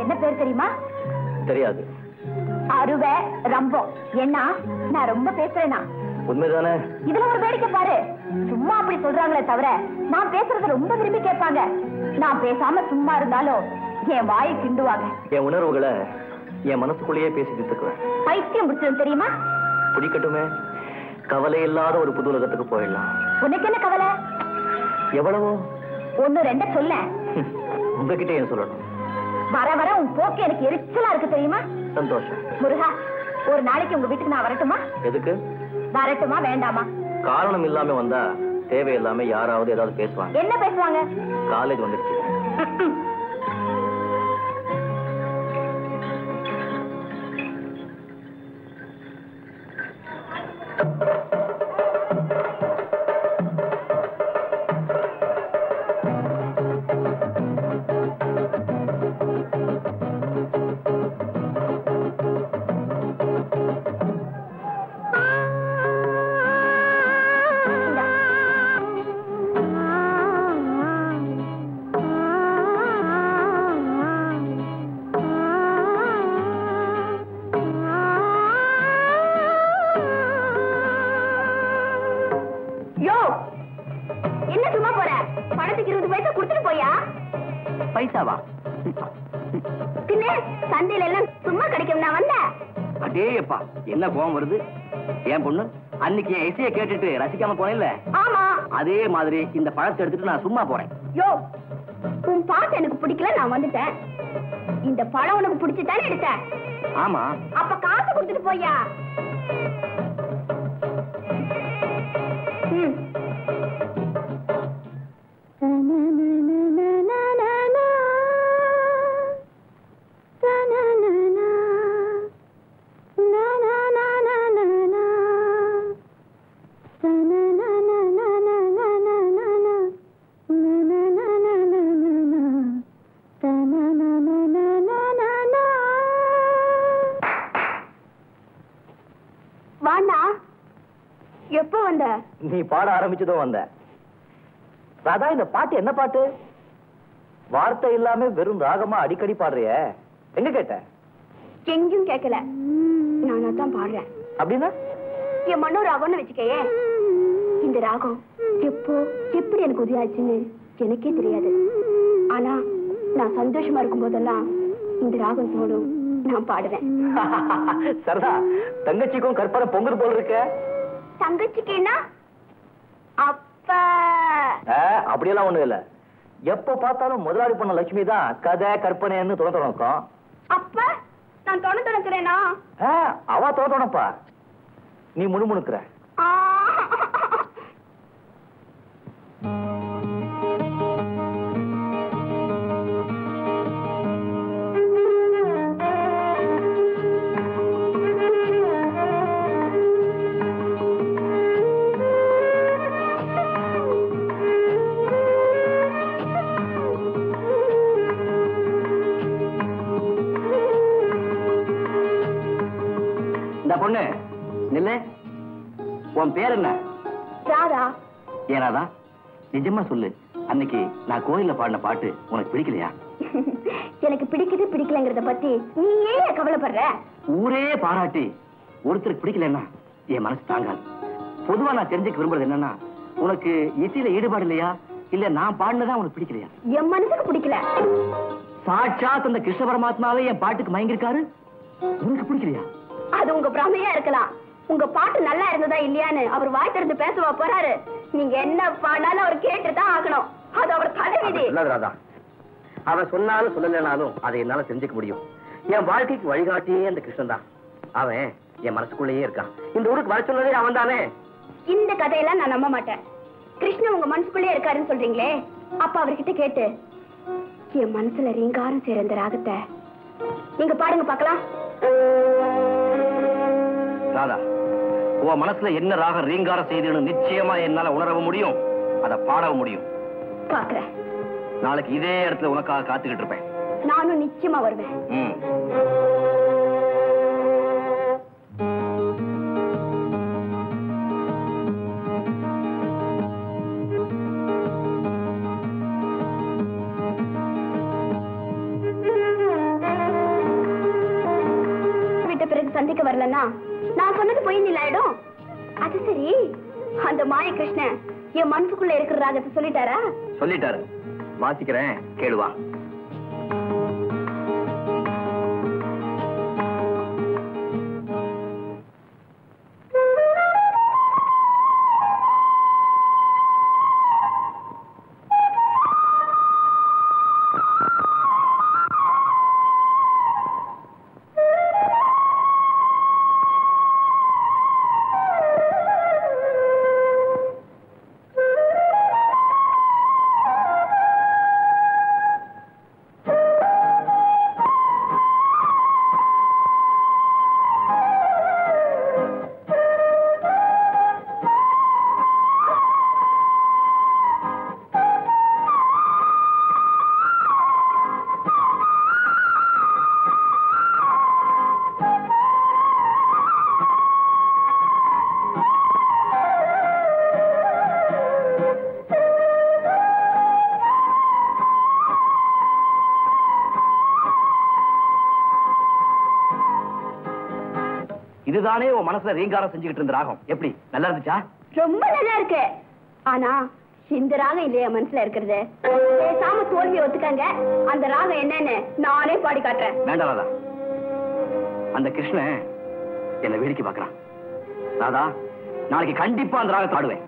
என்ன பேர் தெரியுமா? தெரியாது. அருவை ரம்பம். என்ன நான் ரொம்ப பேசுறேனா? உண்மைதானே? இதுல ஒரு வேடிக்கை பாரு. சும்மா அப்படி சொல்றாங்களே தவிர நான் பேசுறத ரொம்ப விரும்பி கேட்பாங்க. நான் பேசாம சும்மா இருந்தாலும் என் வாயை கிண்டுவாங்க. என் உணர்வுகளை என் மனசுக்குள்ளேயே பேசி தீர்த்துக்குவேன். பைத்தியம் பிடிச்சது தெரியுமா? பிடிக்கட்டுமே. கவலை இல்லாத ஒரு புது உலகத்துக்கு போயிடலாம். உனக்கு என்ன கவலை? எவ்வளவோ. ஒண்ணு ரெண்ட சொல்ல. உங்ககிட்ட ஏன் சொல்லணும்? வர வர உன் போக்கு எனக்கு எரிச்சலா இருக்கு தெரியுமா? சந்தோஷம். முருகா, ஒரு நாளைக்கு உங்க வீட்டுக்கு நான் வரட்டுமா? எதுக்கு? வரட்டுமா வேண்டாமா? காரணம் இல்லாம வந்தா தேவையில்லாம யாராவது ஏதாவது பேசுவாங்க. என்ன பேசுவாங்க? காலேஜ் வந்துடுச்சு. பைசாவா? பின்ன சந்தையில எல்லாம் சும்மா கிடைக்கும் நான் வந்த. அடேப்பா, என்ன கோவம் வருது? ஏன் பொண்ணு அன்னைக்கு என் இசையை கேட்டுட்டு ரசிக்காம போனேன்ல, ஆமா அதே மாதிரி இந்த பழத்தை எடுத்துட்டு நான் சும்மா போறேன். யோ, உன் பாட்டு எனக்கு பிடிக்கல, நான் வந்துட்டேன். இந்த பழம் உனக்கு பிடிச்சுதானே எடுத்த? ஆமா. அப்ப காசு கொடுத்துட்டு போயா. எப்ப வந்த? நீ பாட ஆரம்பிச்சதோ வந்த. ராதா, இந்த பாட்டு என்ன பாட்டு? வார்த்தை இல்லாம வெறும் ராகமா அடிக்கடி பாடுறிய, எங்க கேட்ட? எங்கேயும் கேட்கல, நானா தான் பாடுறேன். அப்படின்னா என் மண்ணோ ராகம்னு வச்சுக்கையே. இந்த ராகம் எப்போ எப்படி எனக்கு உதயாச்சுன்னு எனக்கே தெரியாது. ஆனா நான் சந்தோஷமா இருக்கும் போதெல்லாம் இந்த ராகம் தோடும், நான் பாடுவேன். சரதா, தங்கச்சிக்கும் கற்பனை பொங்குது போல இருக்க. தங்கச்சிக்குன்னா அப்ப அப்படியெல்லாம் ஒண்ணு இல்ல. எப்ப பார்த்தாலும் முதலாளி பண்ண லட்சுமி தான் கதை கற்பனைன்னு தொண தொடக்கம். அப்ப நான் தொண தொடக்கிறேனா? அவ தொண தொடப்பா, நீ முணுமுணுக்கிற. பொண்ணு நில்ல, உன் பேர் என்ன? ராதா. ஏன் ராதா, நிஜமா சொல்லு, அன்னைக்கு நான் கோயில்ல பாடின பாட்டு உனக்கு பிடிக்கலையா? எனக்கு பிடிக்குது பிடிக்கலங்கிறத பத்தி நீ ஏன் கவலைப்படுற? ஊரே பாராட்டி ஒருத்தருக்கு பிடிக்கலன்னா என் மனசு தாங்காது. பொதுவா நான் தெரிஞ்சுக்க விரும்புறது என்னன்னா, உனக்கு இசையில ஈடுபாடு இல்லையா, இல்ல நான் பாடினதான் உனக்கு பிடிக்கலையா? என் மனசுக்கு பிடிக்கல. சாட்சாத் அந்த கிருஷ்ண பரமாத்மாவே என் பாட்டுக்கு மயங்கிருக்காரு, உனக்கு பிடிக்கலையா? அது உங்க பிரமையா இருக்கலாம். உங்க பாட்டு நல்லா இருந்ததா இல்லையான்னு அவர் வாய் திறந்து பேசுவா போறாரு. நீங்க என்ன பாடாலும் அவர் கேட்டுதான் ஆகணும். அது அவர் தலைவிதி. ராதா, அவன் சொன்னாலும் சொல்லலைனாலும் அதை என்னால தெரிஞ்சுக்க முடியும். என் வாழ்க்கைக்கு வழிகாட்டியே அந்த கிருஷ்ணன் தான். அவன் என் மனசுக்குள்ளேயே இருக்கான். இந்த ஊருக்கு வர சொன்னதே அவன் தானே. இந்த கதையெல்லாம் நான் நம்ப மாட்டேன். கிருஷ்ணன் உங்க மனசுக்குள்ளே இருக்காருன்னு சொல்றீங்களே, அப்ப அவர்கிட்ட கேட்டு என் மனசுல ரீங்காரம் சேர இந்த ராகத்தை நீங்க பாடுங்க பாக்கலாம். ராதா, உன் மனசுல என்ன ராகம் ரீங்காரம் செய்துன்னு நிச்சயமா என்னால உணரவும் முடியும், அதை பாடவும் முடியும். பாக்குறேன். நாளைக்கு இதே இடத்துல உனக்காக காத்துக்கிட்டு இருப்பேன். நானும் நிச்சயமா வருவேன். வரலன்னா நான் சொன்னது போய் நிலாயிடும். அது சரி, அந்த மாய கிருஷ்ணன் என் மனசுக்குள்ள இருக்கிற ராகத்தை சொல்லிட்டாரா? சொல்லிட்டாரு. வாசிக்கிறேன், கேளுவா. இதுதானே உன் மனசுல ரீங்காரம் செஞ்சுக்கிட்டு இருந்த ராகம். எப்படி, நல்லா இருந்துச்சா? ரொம்ப நல்லா இருக்கு. ஆனா இந்த ராகம் இல்லையா மனசுல இருக்கிறது. பேசாம தோல்வி ஒத்துக்காங்க. அந்த ராகம் என்னன்னு நானே பாடி காட்டுறேன். வேண்டாம் ராதா, அந்த கிருஷ்ணன் என்ன வேடிக்கை பார்க்கறான். ராதா, நாளைக்கு கண்டிப்பா அந்த ராகத்தை ஆடுவேன்.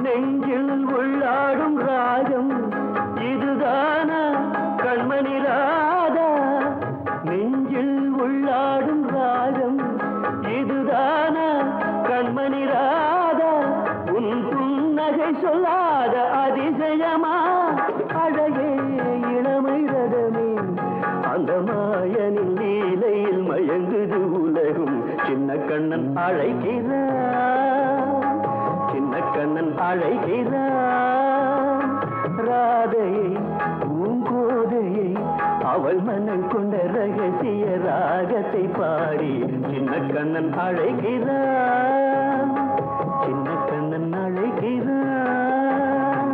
நெஞ்சில் உள்ளாடும் ராகம் இதுதானா கண்மணி ராதா? நெஞ்சில் உள்ளாடும் ராகம் இதுதானா கண்மணி ராதா? உன் புன்னகை சொல்லாத அதிசயமா? அழகே இளமை ரதமே அந்த மாயனின் லீலையில் மயங்குது உலகும். சின்ன கண்ணன் அழைக்கிறான், சின்ன கண்ணன் அழைக்கிறான். ராதையை பூங்கோதையை அவள் மனம் கொண்ட ரகசிய ராகத்தை பாடி சின்ன கண்ணன் அழைக்கிறான், சின்ன கண்ணன் அழைக்கிறான்.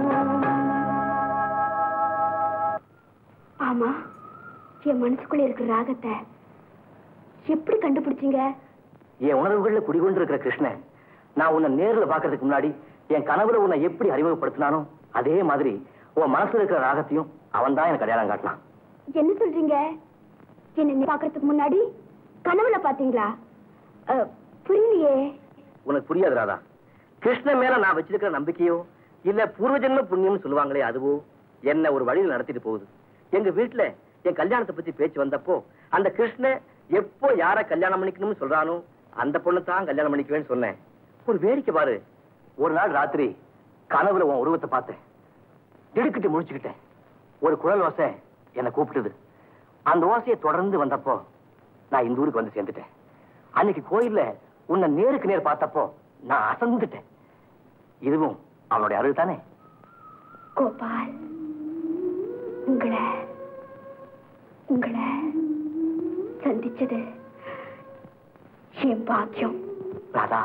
ஆமா, என் மனசுக்குள்ள இருக்கிற ராகத்தை எப்படி கண்டுபிடிச்சீங்க? என் உணர்வுகள்ல குடிகொண்டு இருக்கிற கிருஷ்ணன் நான் உன்னை நேரில் பாக்குறதுக்கு முன்னாடி என் கனவுல உன்னை எப்படி அறிமுகப்படுத்தினானோ அதே மாதிரி உன் மனசுல இருக்கிற ராகத்தையும் அவன் தான் எனக்கு அடையாளம் காட்டினான். என்ன சொல்றீங்க? என்ன பாக்குறதுக்கு முன்னாடி கனவுல பாத்தீங்களா? புரியலையே. உனக்கு புரியாது ராதா. கிருஷ்ணன் மேல நான் வச்சிருக்கிற நம்பிக்கையோ இல்ல பூர்வ ஜென்ம புண்ணியம்னு சொல்லுவாங்களே அதுவோ என்ன ஒரு வழியில் நடத்திட்டு போகுது. எங்க வீட்டுல என் கல்யாணத்தை பத்தி பேச்சு வந்தப்போ அந்த கிருஷ்ணன் எப்போ யார கல்யாணம் பண்ணிக்கணும்னு சொல்றானோ அந்த பொண்ணு தான் கல்யாணம் பண்ணிக்குவேன்னு சொன்னேன். ஒரு வேடிக்கை பாரு, ஒரு நாள் ராத்திரி கனவுல உன் உருவத்தை பார்த்தேன். திடுக்கிட்டு முழிச்சுக்கிட்டேன். ஒரு குழல் ஓசை என்னை கூப்பிட்டுது. அந்த ஓசையை தொடர்ந்து வந்தப்போ நான் இந்த ஊருக்கு வந்து சேர்ந்துட்டேன். அன்னைக்கு கோயில்ல உன்னை நேருக்கு நேர் பார்த்தப்போ நான் அசந்துட்டேன். இதுவும் அவனுடைய அருள் தானே? கோபால், உங்களை உங்களை சந்திச்சது என் பாக்கியம். ராதா,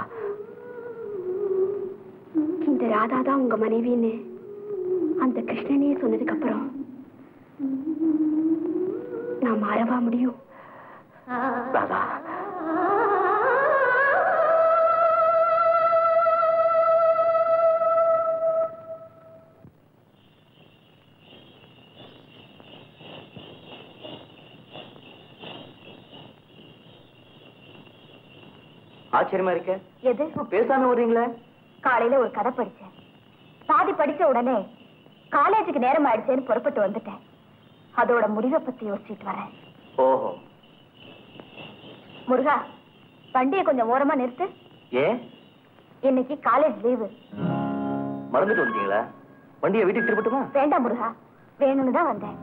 இந்த ராதா தான் உங்க மனைவின்னு அந்த கிருஷ்ணனே சொன்னதுக்கு அப்புறம் நான் மாறவா முடியும்? ராதா, ஆச்சரியமா இருக்க. எது? பேசாம வர்றீங்களே. காலையில ஒரு கதை படிச்சேன். பாதி படிச்ச உடனே காலேஜுக்கு நேரம் ஆயிடுச்சேன்னு புறப்பட்டு வந்துட்டேன். அதோட முடிவை பத்தி யோசிச்சுட்டு வரேன். ஓஹோ. முருகா, வண்டியை கொஞ்சம் ஓரமா நிறுத்து. ஏன்? இன்னைக்கு காலேஜ் லீவு. மறந்துட்டு வந்தீங்களா? வண்டியை வீட்டுக்கு திருப்பட்டுமா? வேண்டாம் முருகா, வேணும்னு தான் வந்தேன்.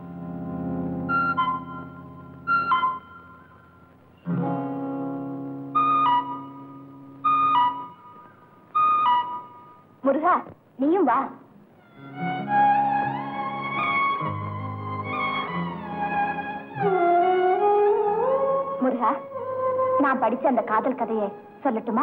முருகா, நீயும் வா. முருகா, நான் படிச்ச அந்த காதல் கதையை சொல்லட்டுமா?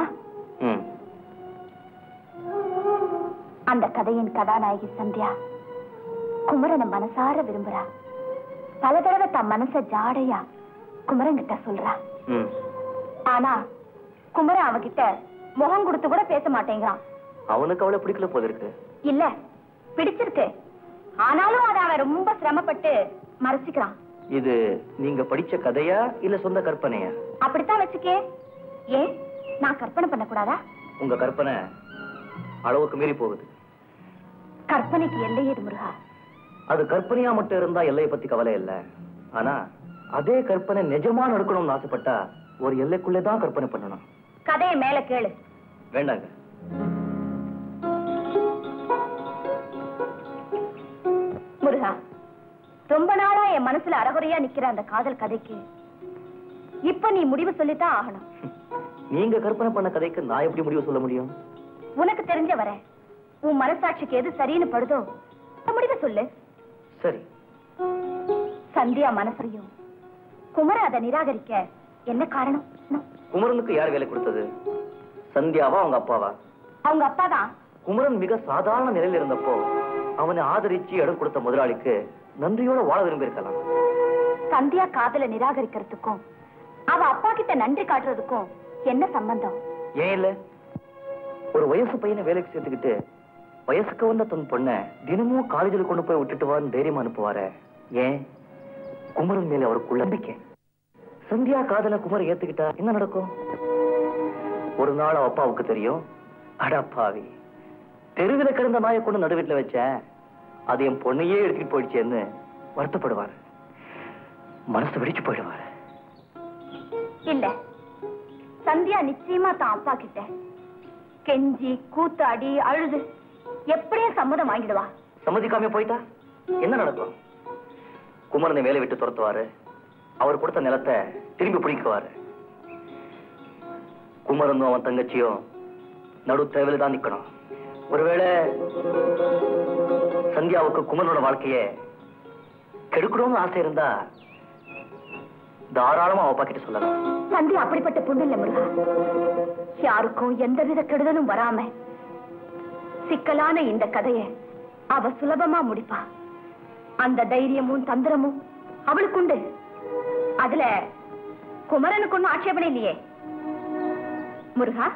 அந்த கதையின் கதாநாயகி சந்தியா குமரனை மனசார விரும்புறா. பல தடவை தன் மனச ஜாடையா குமரன் கிட்ட சொல்றா. ஆனா குமரன் அவகிட்ட முகம் கொடுத்து கூட பேச மாட்டேங்கிறான். அவனுக்கு அவளை பிடிக்கல போல இருக்கு. இல்ல, பிடிச்சிருக்கு. ஆனாலும் அதை அவன் ரொம்ப சிரமப்பட்டு மறைச்சுக்கிறான். இது நீங்க படிச்ச கதையா இல்ல சொந்த கற்பனையா? அப்படித்தான் வச்சுக்கே. ஏன், நான் கற்பனை பண்ண கூடாதா? உங்க கற்பனை அளவுக்கு மீறி போகுது. கற்பனைக்கு எல்லை ஏது முருகா? அது கற்பனையா மட்டும் இருந்தா எல்லையை பத்தி கவலை இல்ல. ஆனா அதே கற்பனை நிஜமா நடக்கணும்னு ஆசைப்பட்டா ஒரு எல்லைக்குள்ளேதான் கற்பனை பண்ணணும். கதையை மேல கேளு. வேண்டாங்க. முருகா, ரொம்ப நாளா என் மனசுல அறகுறையா நிக்கிற அந்த காதல் கதைக்கு இப்ப நீ முடிவு சொல்லித்தான் ஆகணும். நீங்க கற்பனை பண்ண கதைக்கு நான் எப்படி முடிவு சொல்ல முடியும்? உனக்கு தெரிஞ்ச வர உன் மனசாட்சிக்கு எது சரின்னு படுதோ முடிவு சொல்லு. சரி. சந்தியா மனசையும் குமர அதை நிராகரிக்க என்ன காரணம்? குமரனுக்கு யார் வேலை கொடுத்தது? சந்தியாவா அவங்க அப்பாவா? அவங்க அப்பா தான். குமரன் மிக சாதாரண நிலையில் இருந்தப்போ அவனை ஆதரிச்சு இடம் கொடுத்த முதலாளிக்கு நன்றியோட வாழ விரும்பி இருக்கலாம். சந்தியா காதலை நிராகரிக்கிறதுக்கும் அவ அப்பா கிட்ட நன்றி காட்டுறதுக்கும் என்ன சம்பந்தம்? ஏன் இல்ல, ஒரு வயசு பையனை வேலைக்கு சேர்த்துக்கிட்டு வயசுக்கு வந்த தன் பொண்ண தினமும் காலேஜில் கொண்டு போய் விட்டுட்டு வான்னு தைரியமா அனுப்புவாரு. ஏன்? குமரன் மேல அவருக்குள்ள நம்பிக்கை. சந்தியா காதல குமரன் ஏத்துக்கிட்டா என்ன நடக்கும்? ஒரு நாள் அவ அப்பாவுக்கு தெரியும், அடப்பாவி தெருவில் கிடந்த நாயை கொண்டு நடுவீட்டில் வச்சேன், அது என் பொண்ணையே எடுத்துட்டு போயிடுச்சேன்னு வருத்தப்படுவார், மனசு வெடிச்சு போயிடுவார். இல்ல, சந்தியா நிச்சயமா தான் அப்பா கிட்ட கெஞ்சி கூத்தாடி அழுது எப்படியும் சம்மதம் வாங்கிடுவா. சம்மதிக்காம போயிட்டா என்ன நடக்கும்? குமரனை வேலை விட்டு துரத்துவாரு, அவர் கொடுத்த நிலத்தை திரும்பி பிடிக்குவாரு. குமரனும் அவன் தங்கச்சியும் நடு தேவையில தான் நிக்கணும். ஒருவேளை சந்தியாவுக்கு குமரனோட வாழ்க்கைய கெடுக்கணும்னு ஆசை இருந்தா தாராளமா அவ பாக்கிட்ட சொல்லலாம். சந்தியா அப்படிப்பட்ட பொண்ணு இல்ல முருகா. யாருக்கும் எந்தவித கெடுதலும் வராம சிக்கலான இந்த கதையை அவ சுலபமா முடிப்பா. அந்த தைரியமும் தந்திரமும் அவளுக்கு உண்டு. அதுல குமரனுக்கு ஒன்னும் ஆட்சேபனை இல்லையே முருகா.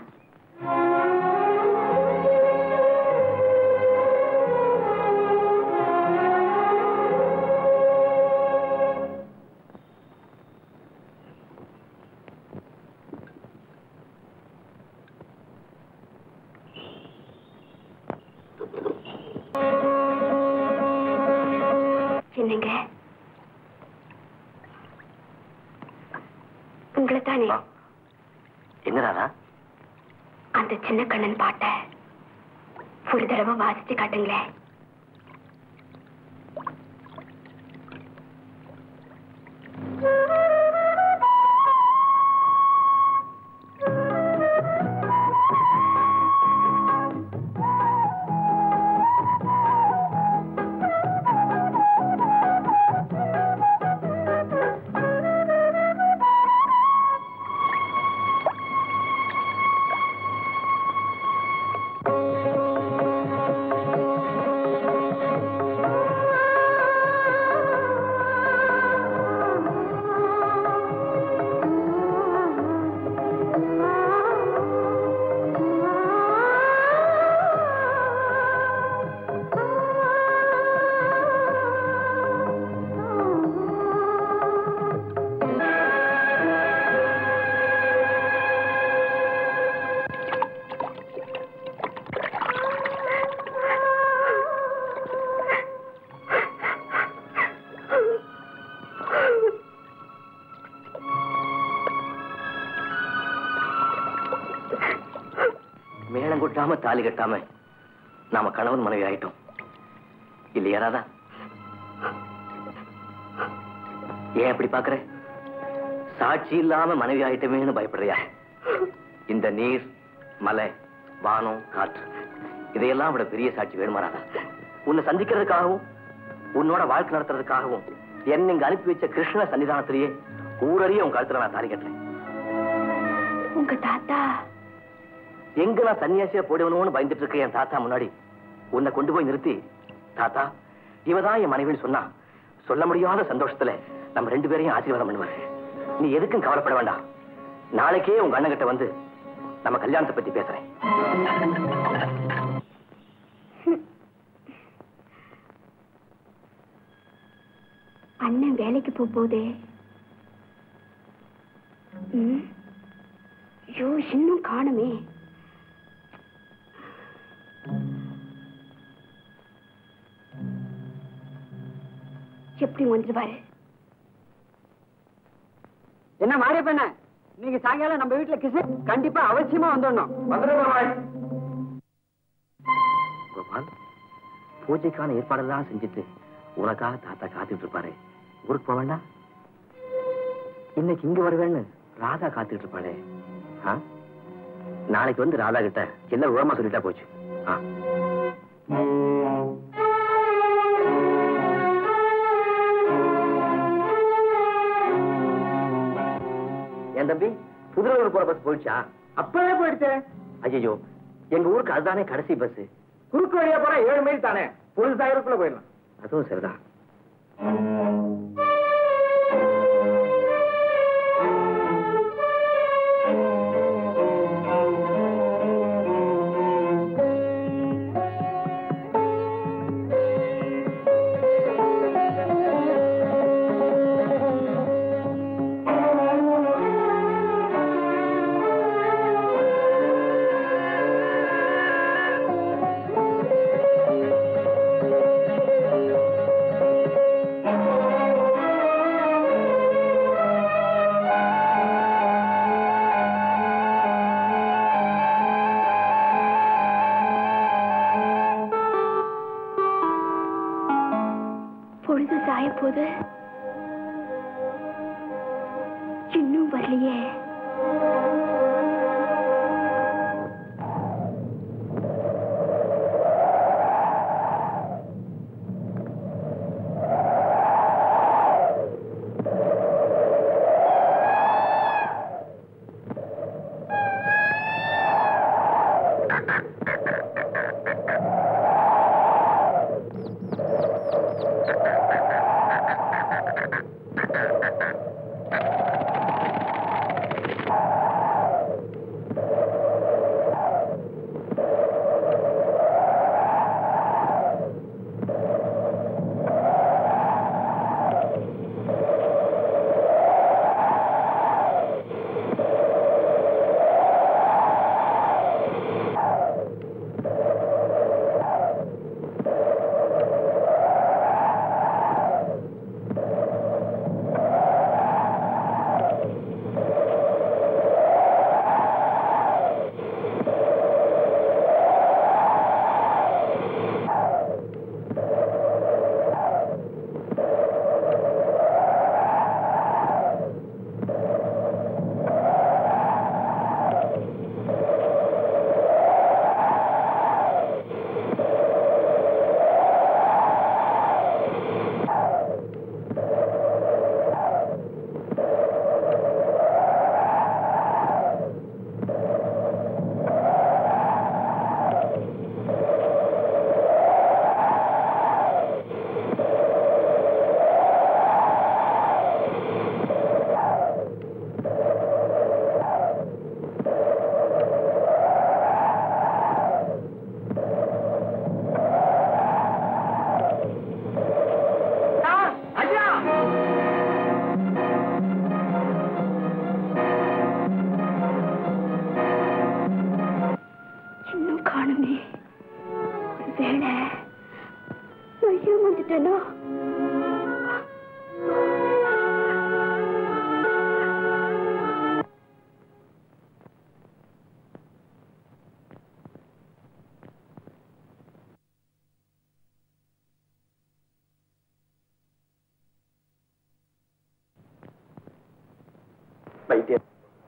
என்னங்க, உங்களை தானே? என்னடா அந்த சின்ன கண்ணன் பாட்டை ஒரு தடவை வாசிச்சு காட்டுங்களேன். கட்டாம தாலி கட்டாம நாம கணவன் மனைவி ஆயிட்டோம் இல்லையா ராதா? ஏன் அப்படி பாக்குற? சாட்சி இல்லாம மனைவி ஆயிட்டமேன்னு பயப்படுறியா? இந்த நீர், மலை, வானம், காற்று இதையெல்லாம் விட பெரிய சாட்சி வேணுமா ராதா? உன்னை சந்திக்கிறதுக்காகவும் உன்னோட வாழ்க்கை நடத்துறதுக்காகவும் என்ன இங்க அனுப்பி வச்ச கிருஷ்ண சன்னிதானத்திலேயே ஊரறிய உன் கழுத்துல நான் தாலி கட்டுறேன். உங்க தாத்தா எங்க நான் சன்னியாசியா போடுவனும்னு பயந்துட்டு இருக்க என் தாத்தா முன்னாடி உன்னை கொண்டு போய் நிறுத்தி, தாத்தா இவதான் என் மனைவின்னு சொன்னா சொல்ல முடியாத சந்தோஷத்துல நம்ம ரெண்டு பேரையும் ஆசீர்வாதம் பண்ணுவாரு. நீ எதுக்கும் கவலைப்பட வேண்டாம். நாளைக்கே உங்க அண்ணன் கிட்ட வந்து நம்ம கல்யாணத்தை பத்தி பேசுறேன். அண்ணன் வேலைக்கு போகும்போதே ஐயோ இன்னும் காணுமே. எப்படி வந்துருவாரு? என்ன மாறிய பண்ண, நீங்க சாயங்காலம் நம்ம வீட்டுல கிசு கண்டிப்பா அவசியமா வந்துடணும். கோபால், பூஜைக்கான ஏற்பாடெல்லாம் செஞ்சுட்டு உனக்காக தாத்தா காத்துட்டு இருப்பாரு. ஊருக்கு போக வேண்டாம்? இன்னைக்கு இங்க வருவேன்னு ராதா காத்துட்டு இருப்பாளே. நாளைக்கு வந்து ராதா கிட்ட எல்லாம் உரமா சொல்லிட்டா போச்சு. என் தம்பி, புதுரூர் போற பஸ் போயிடுச்சா? அப்பவே போயிடுச்சு. ஐயோ, எங்க ஊருக்கு அதுதானே கடைசி பஸ். குறுக்கு வழியா போனா ஏழு மைல் தானே, பொழுதாயிரக்குள்ள போயிடலாம். அதுவும் சரிதான். ஆயப்போது இன்னும் வரலையே. வைத்தியர்,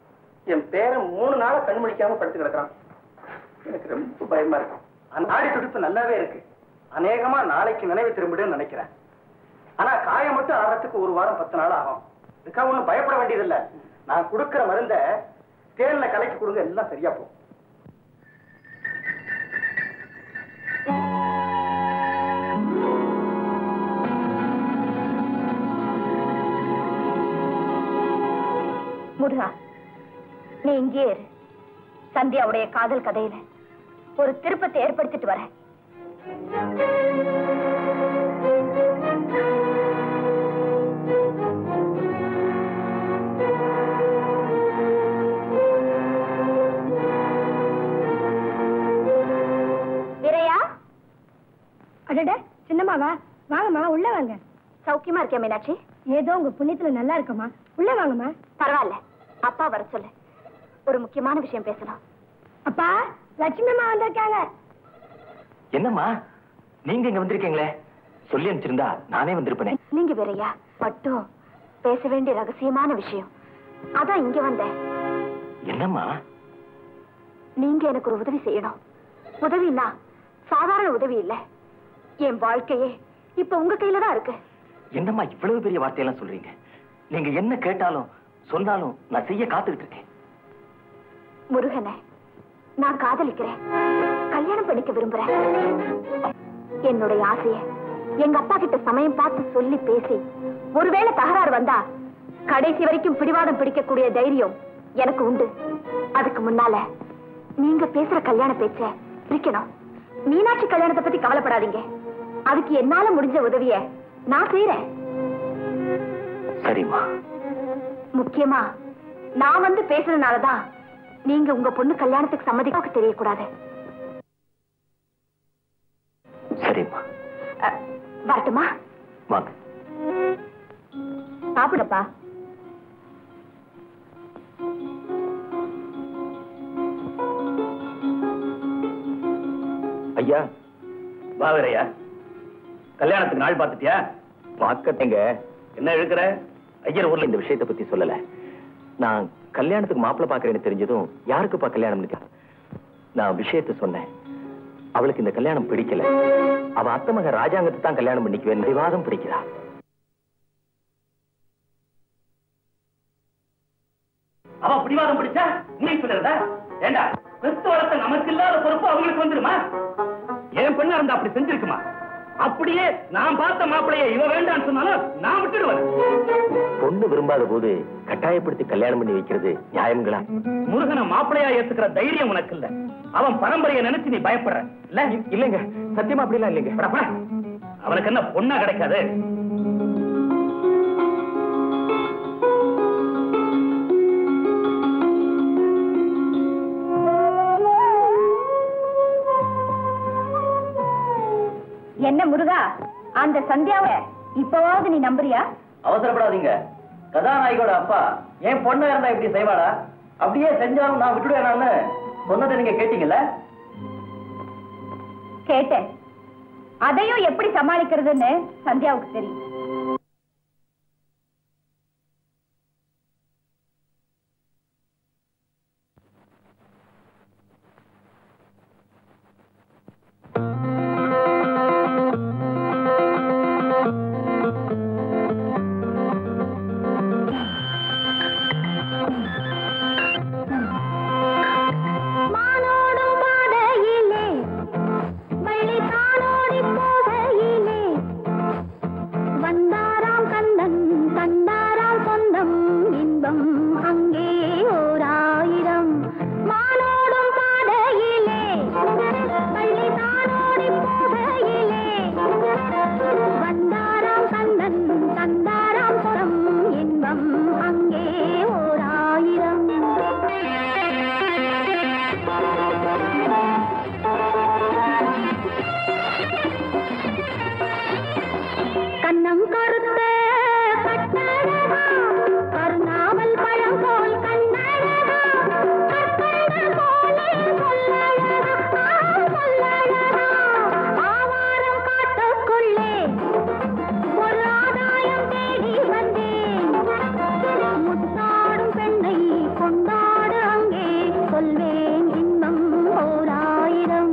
என் பேரன் மூணு நாளா கண் முழிக்காம படுத்து கிடக்குறான். எனக்கு ரொம்ப பயமா இருக்கு. நாடி துடிப்பு நல்லாவே இருக்கு. அநேகமா நாளைக்கு நினைவு திரும்பிடுன்னு நினைக்கிறேன். ஆனா காயம் மட்டும் ஆறதுக்கு ஒரு வாரம் பத்து நாள் ஆகும். இதுக்காக ஒண்ணும் பயப்பட வேண்டியதில்லை. நான் கொடுக்கிற மருந்த தேன்ல கலக்கி கொடுங்க, எல்லாம் சரியா போகும். முருகா, நீ இங்கே இரு. சந்தியாவுடைய காதல் கதையில ஒரு திருப்பத்தை ஏற்படுத்திட்டு வர. வீரையா, அடட சின்னம்மாவா, வாங்கம்மா உள்ள வாங்க. சௌக்கியமா இருக்கியா மீனாட்சி? ஏதோ உங்க புண்ணியத்துல நல்லா இருக்கமா, உள்ள வாங்கம்மா. பரவாயில்ல, அப்பா வர சொல்லு, ஒரு முக்கியமான விஷயம் பேசலாம். அப்பா, லட்சுமி அம்மா வந்திருக்காங்க. என்னம்மா நீங்க இங்க வந்திருக்கீங்களே? சொல்லி அனுப்பிச்சிருந்தா நானே வந்திருப்பேனே. நீங்க வேறையா மட்டும் பேச வேண்டிய ரகசியமான விஷயம், அதான் இங்க வந்தேன். என்னம்மா? நீங்க எனக்கு ஒரு உதவி செய்யணும். உதவினா சாதாரண உதவி இல்ல, என் வாழ்க்கையே இப்ப உங்க கையில தான் இருக்கு. என்னம்மா இவ்வளவு பெரிய வார்த்தையெல்லாம் சொல்றீங்க? நீங்க என்ன கேட்டாலும் சொன்னாலும் நான் செய்ய காத்துக்கிட்டு இருக்கேன். முருகனை நான் காதலிக்கிறேன், கல்யாணம் பண்ணிக்க விரும்புறேன். என்னுடைய ஆசைய எங்க அப்பா கிட்ட சமயம் பார்த்து சொல்லி பேசி ஒருவேளை தகராறு வந்தா கடைசி வரைக்கும் பிடிவாதம் பிடிக்கக்கூடிய தைரியம் எனக்கு உண்டு. அதுக்கு முன்னால நீங்க பேசுற கல்யாண பேச்ச பிரிக்கணும். மீனாட்சி கல்யாணத்தை பத்தி கவலைப்படாதீங்க, அதுக்கு என்னால முடிஞ்ச உதவிய நான் செய்யறேன். சரிம்மா. முக்கியமா நான் வந்து பேசுறதுனாலதான் நீங்க உங்க பொண்ணு கல்யாணத்துக்கு சம்மதிக்க தெரியக்கூடாது. சரிம்மா. வரட்டுமா? வாங்க. சாப்பிடப்பா. ஐயா, பாவரையா, கல்யாணத்துக்கு நாள் பார்த்துட்டியா? பாக்கத்தேங்க. என்ன இருக்கிற ஐயர் ஊர்ல இந்த விஷயத்தை பத்தி சொல்லல. நான் கல்யாணத்துக்கு மாப்பிள்ளை பாக்குறேன்னு தெரிஞ்சதும் யாருக்குப்பா கல்யாணம் இருக்கா? நான் விஷயத்தை சொன்னேன். அவளுக்கு இந்த கல்யாணம் பிடிக்கல. அவ அத்தை மகன் ராஜாங்கத்தை தான் கல்யாணம் பண்ணிக்குவேன் விவாதம் பிடிக்கிறா. அவ பிடிவாதம் பிடிச்சா நீ சொல்றதா? ஏண்டா பெத்து வளர்த்த நமக்கு இல்லாத பொறுப்பு அவங்களுக்கு வந்துருமா? என் பெண்ணா இருந்தா அப்படி செஞ்சிருக்குமா? அப்படியே நான் பார்த்த மாப்பிளைய இவ வேண்டான்னு சொன்னாலும் நான் விட்டுடுவேன். பொண்ணு விரும்பாத போது கட்டாயப்படுத்தி கல்யாணம் பண்ணி வைக்கிறது நியாயங்களா? முருகனை மாப்பிளையா ஏத்துக்கிற தைரியம் உனக்கு இல்ல. அவன் பரம்பரையை நினைச்சு நீ பயப்படுற இல்ல? இல்லங்க, சத்தியமா அப்படிலாம் இல்லைங்க. அவனுக்கு என்ன பொண்ணா கிடைக்காது? என்ன முருகா, அந்த சந்தியாவை இப்பவாவது நீ நம்புறியா? அவசரப்படாதீங்க. கதாநாயகோட அப்பா என் பொண்ணா இருந்தா இப்படி செய்வாடா? அப்படியே செஞ்சாலும் நான் விட்டுடுவேன் சொன்னதை நீங்க கேட்டீங்கல்ல? கேட்டேன். அதையும் எப்படி சமாளிக்கிறதுன்னு சந்தியாவுக்கு தெரியும்.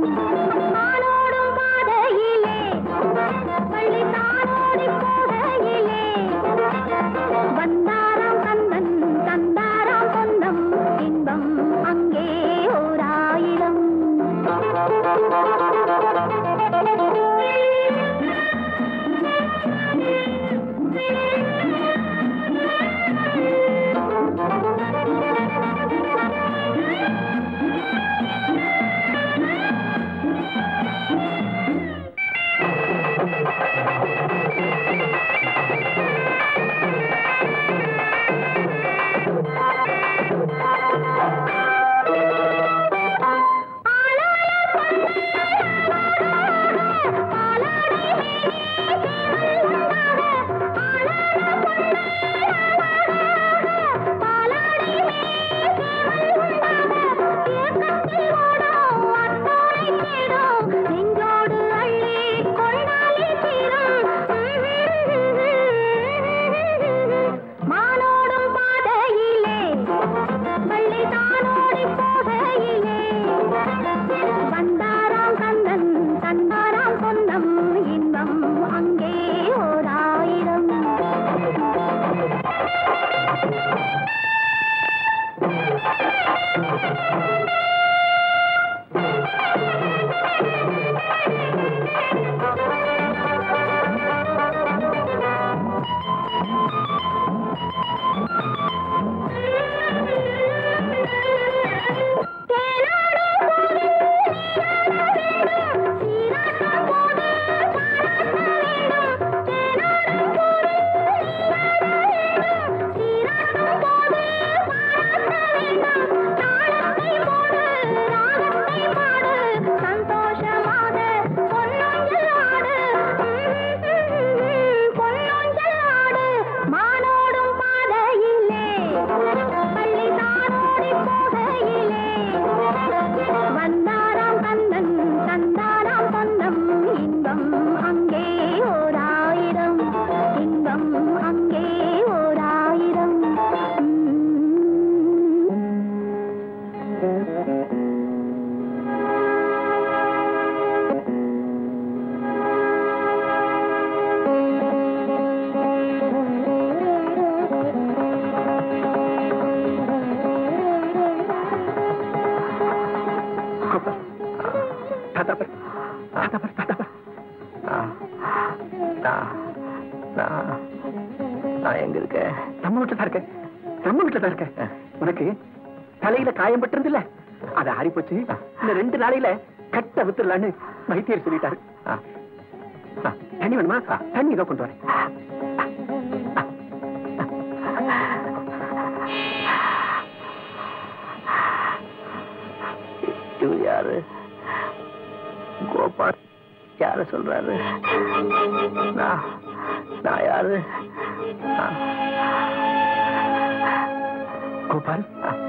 பள்ளி தானோடி போகையிலே நான் எங்க இருக்கேன்? நம்ம வீட்டுல தான் இருக்கேன். நம்ம வீட்டுல தான் இருக்கேன். உனக்கு தலையில காயம் பட்டிருந்துல்ல, அதை ஆறி போச்சு. இந்த ரெண்டு நாளையில கட்ட வித்துடலான்னு வைத்தியர் சொல்லிட்டாரு. தண்ணி வேணுமா? தண்ணி இதோ கொண்டு வரேன். இவர் யாரு? கோபால் யாரு சொல்றாரு? நான் நான் யாரு? கோபால்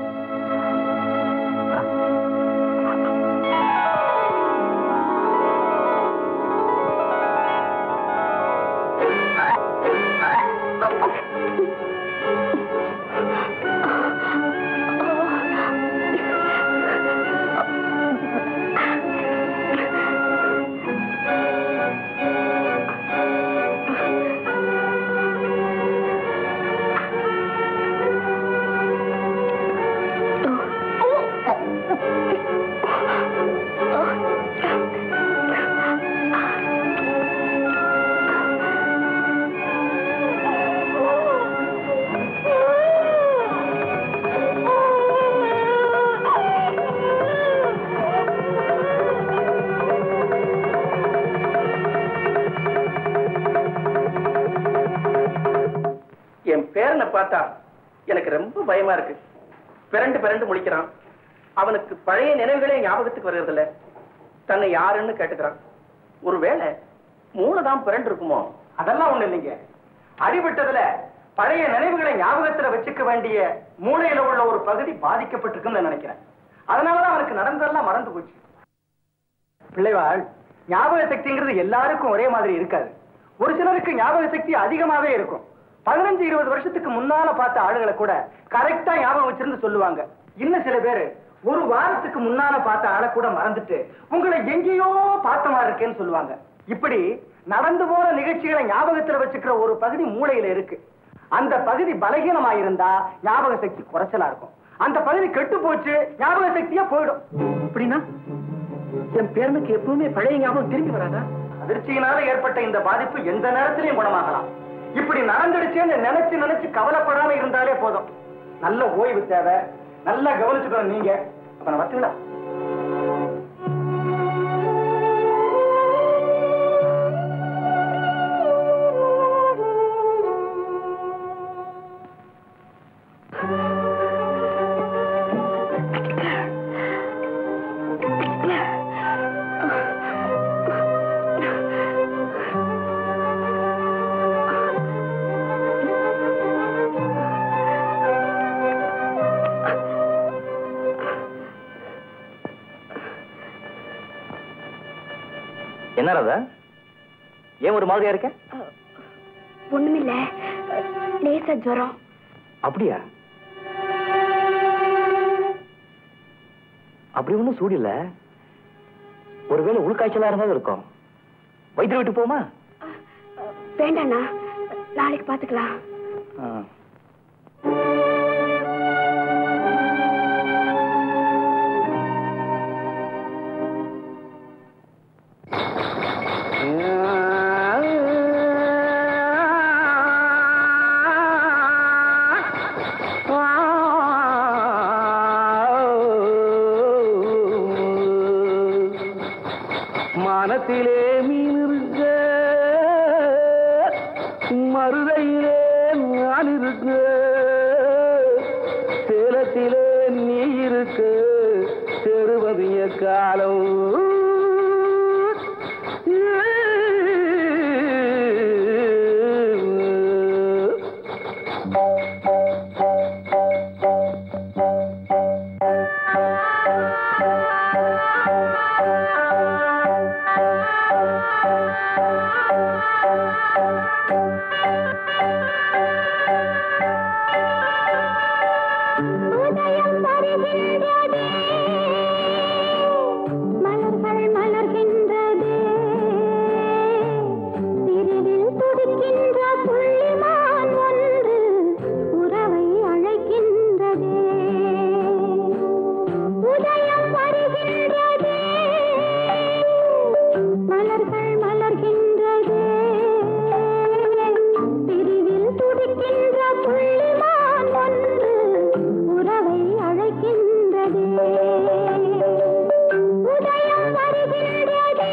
பார்த்தா எனக்கு ரொம்ப பயமா இருக்கு. பிறண்டு பிறண்டு முழிக்கிறான். அவனுக்கு பழைய நினைவுகளே ஞாபகத்துக்கு வருகிறதில்ல. தன்னை யாருன்னு கேட்டுக்கிறான். ஒருவேளை மூளைதான் பிறண்டு இருக்குமோ? அதெல்லாம் ஒண்ணு இல்லைங்க. அடிபட்டதுல பழைய நினைவுகளை ஞாபகத்துல வச்சுக்க வேண்டிய மூளையில உள்ள ஒரு பகுதி பாதிக்கப்பட்டிருக்குன்னு நினைக்கிறேன். அதனாலதான் அவனுக்கு நடந்ததெல்லாம் மறந்து போச்சு. பிள்ளைவாள், ஞாபக சக்திங்கிறது எல்லாருக்கும் ஒரே மாதிரி இருக்காது. ஒரு சிலருக்கு ஞாபக சக்தி அதிகமாவே இருக்கும். பதினஞ்சு இருபது வருஷத்துக்கு முன்னால பார்த்த ஆளுகளை கூட கரெக்டா ஞாபகம் வச்சிருந்து சொல்லுவாங்க. இன்னும் சில பேரு ஒரு வாரத்துக்கு முன்னால பார்த்த ஆளை கூட மறந்துட்டு உங்களை எங்கேயோ பார்த்த மாதிரி இருக்கேன்னு சொல்லுவாங்க. இப்படி நடந்து போற நிகழ்ச்சிகளை ஞாபகத்துல வச்சுக்கிற ஒரு பகுதி மூளையில இருக்கு. அந்த பகுதி பலகீனமாயிருந்தா ஞாபக சக்தி குறைச்சலா இருக்கும். அந்த பகுதி கெட்டு போச்சு, ஞாபக சக்தியா போயிடும். அப்படின்னா என் பேரனுக்கு எப்பவுமே பழைய ஞாபகம் திரும்பி வராதா? அதிர்ச்சியினால ஏற்பட்ட இந்த பாதிப்பு எந்த நேரத்திலையும் குணமாகலாம். இப்படி நடந்துடுச்சேன்னு நினைச்சு நினைச்சு கவலைப்படாம இருந்தாலே போதும். நல்ல ஓய்வு தேவை. நல்லா கவனிச்சுக்கணும் நீங்க. அப்ப நான் வரட்டுங்களா? என்ன ராதா, ஏன் ஒரு மாதிரியா இருக்க? ஒண்ணுமில்ல, லேசா ஜுரம். அப்படியா? அப்படி ஒண்ணும் சூடில்ல. ஒருவேளை உள்காய்ச்சலா இருந்தாலும் இருக்கும். வைத்தியர் விட்டு போமா? வேண்டாண்ணா, நாளைக்கு பாத்துக்கலாம். மானத்திலே மீன் இருக்க, மருதையிலே நான் இருக்க, சேலத்திலே நீ இருக்க, செருவதிய காலம் மலர்கள் மலர்கின்றதே பிரிவில் துடிக்கின்ற புள்ளிமான் ஒன்று உறவை அழைக்கின்றதே உதயம் வருகின்றதே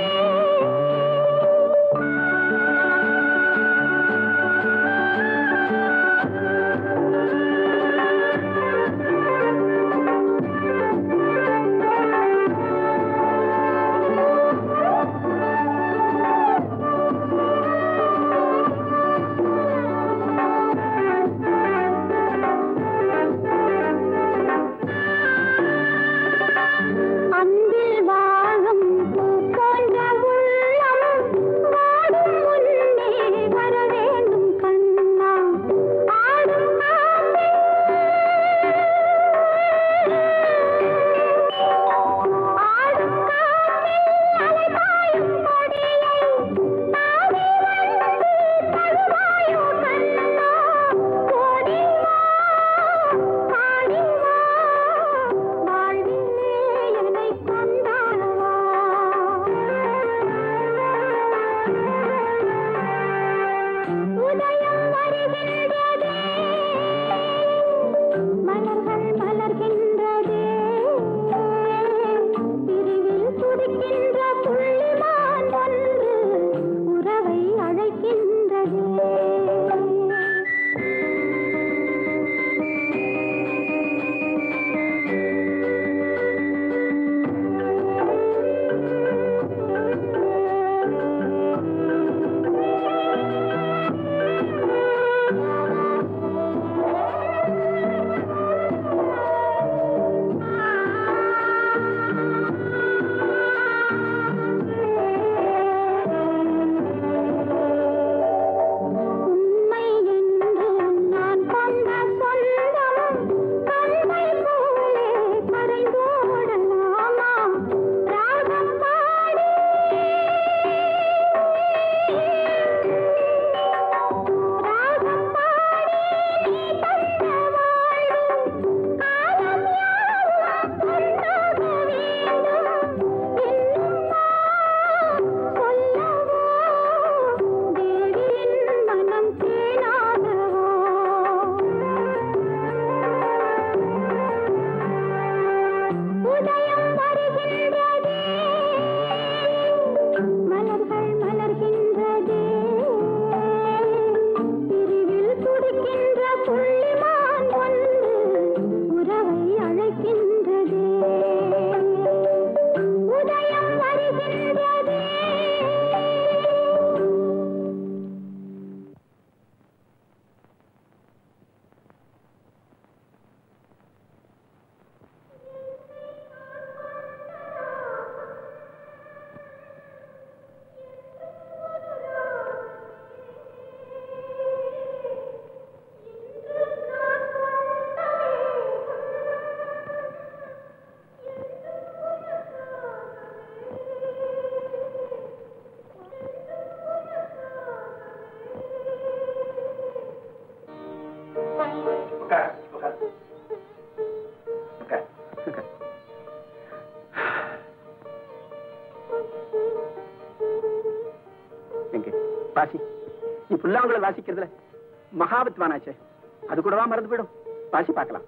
வாசி நீ புல்லாங்குழல் வாசிக்கிறதுல மகாவித்வானாச்சே அது கூடவா மறந்து போயிடும் வாசி பார்க்கலாம்